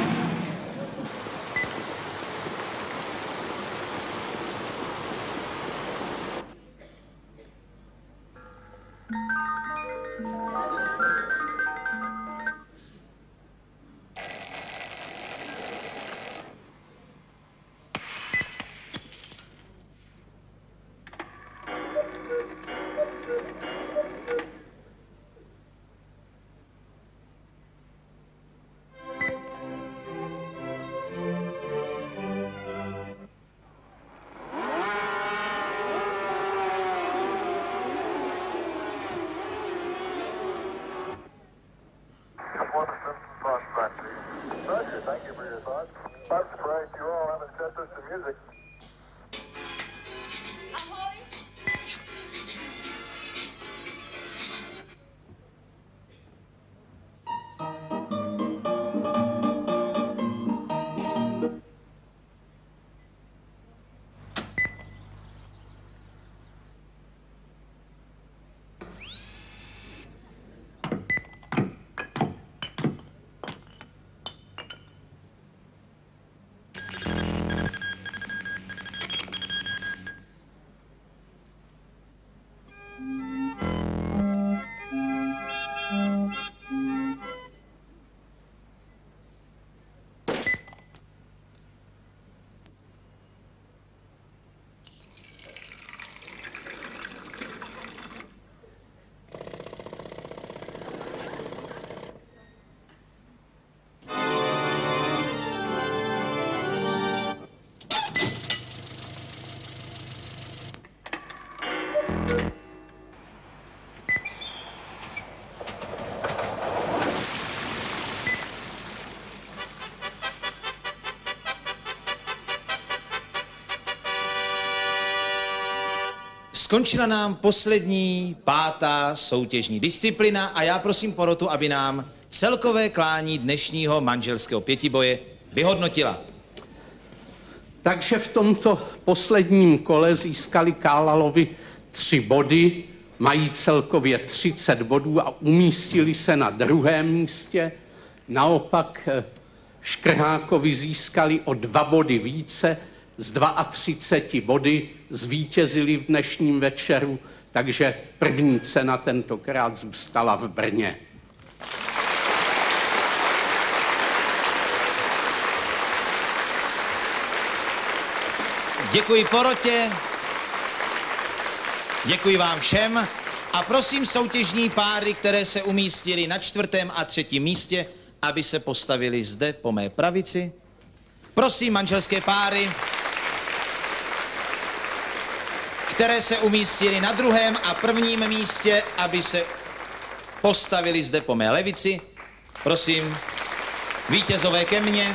Skončila nám poslední, 5. soutěžní disciplina a já prosím porotu, aby nám celkové klání dnešního manželského pětiboje vyhodnotila. Takže v tomto posledním kole získali Kálalovi 3 body, mají celkově 30 bodů a umístili se na 2. místě. Naopak Škrhákovi získali o 2 body více, z 32 body zvítězili v dnešním večeru, takže první cena tentokrát zůstala v Brně. Děkuji porotě, děkuji vám všem a prosím soutěžní páry, které se umístily na 4. a 3. místě, aby se postavili zde po mé pravici. Prosím manželské páry, které se umístily na 2. a 1. místě, aby se postavili zde po mé levici. Prosím, vítězové ke mně.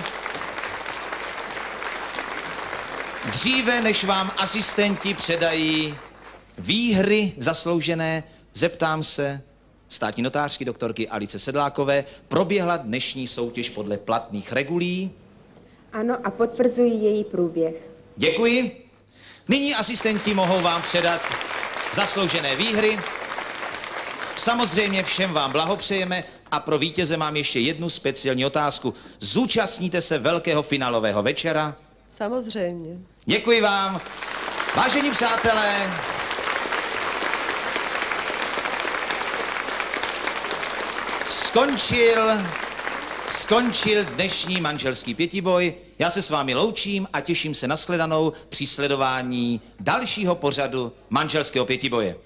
Dříve, než vám asistenti předají výhry zasloužené, zeptám se státní notářky doktorky Alice Sedlákové proběhla dnešní soutěž podle platných regulí. Ano, a potvrzuji její průběh. Děkuji. Nyní asistenti mohou vám předat zasloužené výhry. Samozřejmě všem vám blahopřejeme a pro vítěze mám ještě jednu speciální otázku. Zúčastníte se velkého finálového večera? Samozřejmě. Děkuji vám. Vážení přátelé, skončil dnešní manželský pětiboj. Já se s vámi loučím a těším se na shledanou při sledování dalšího pořadu manželského pětiboje.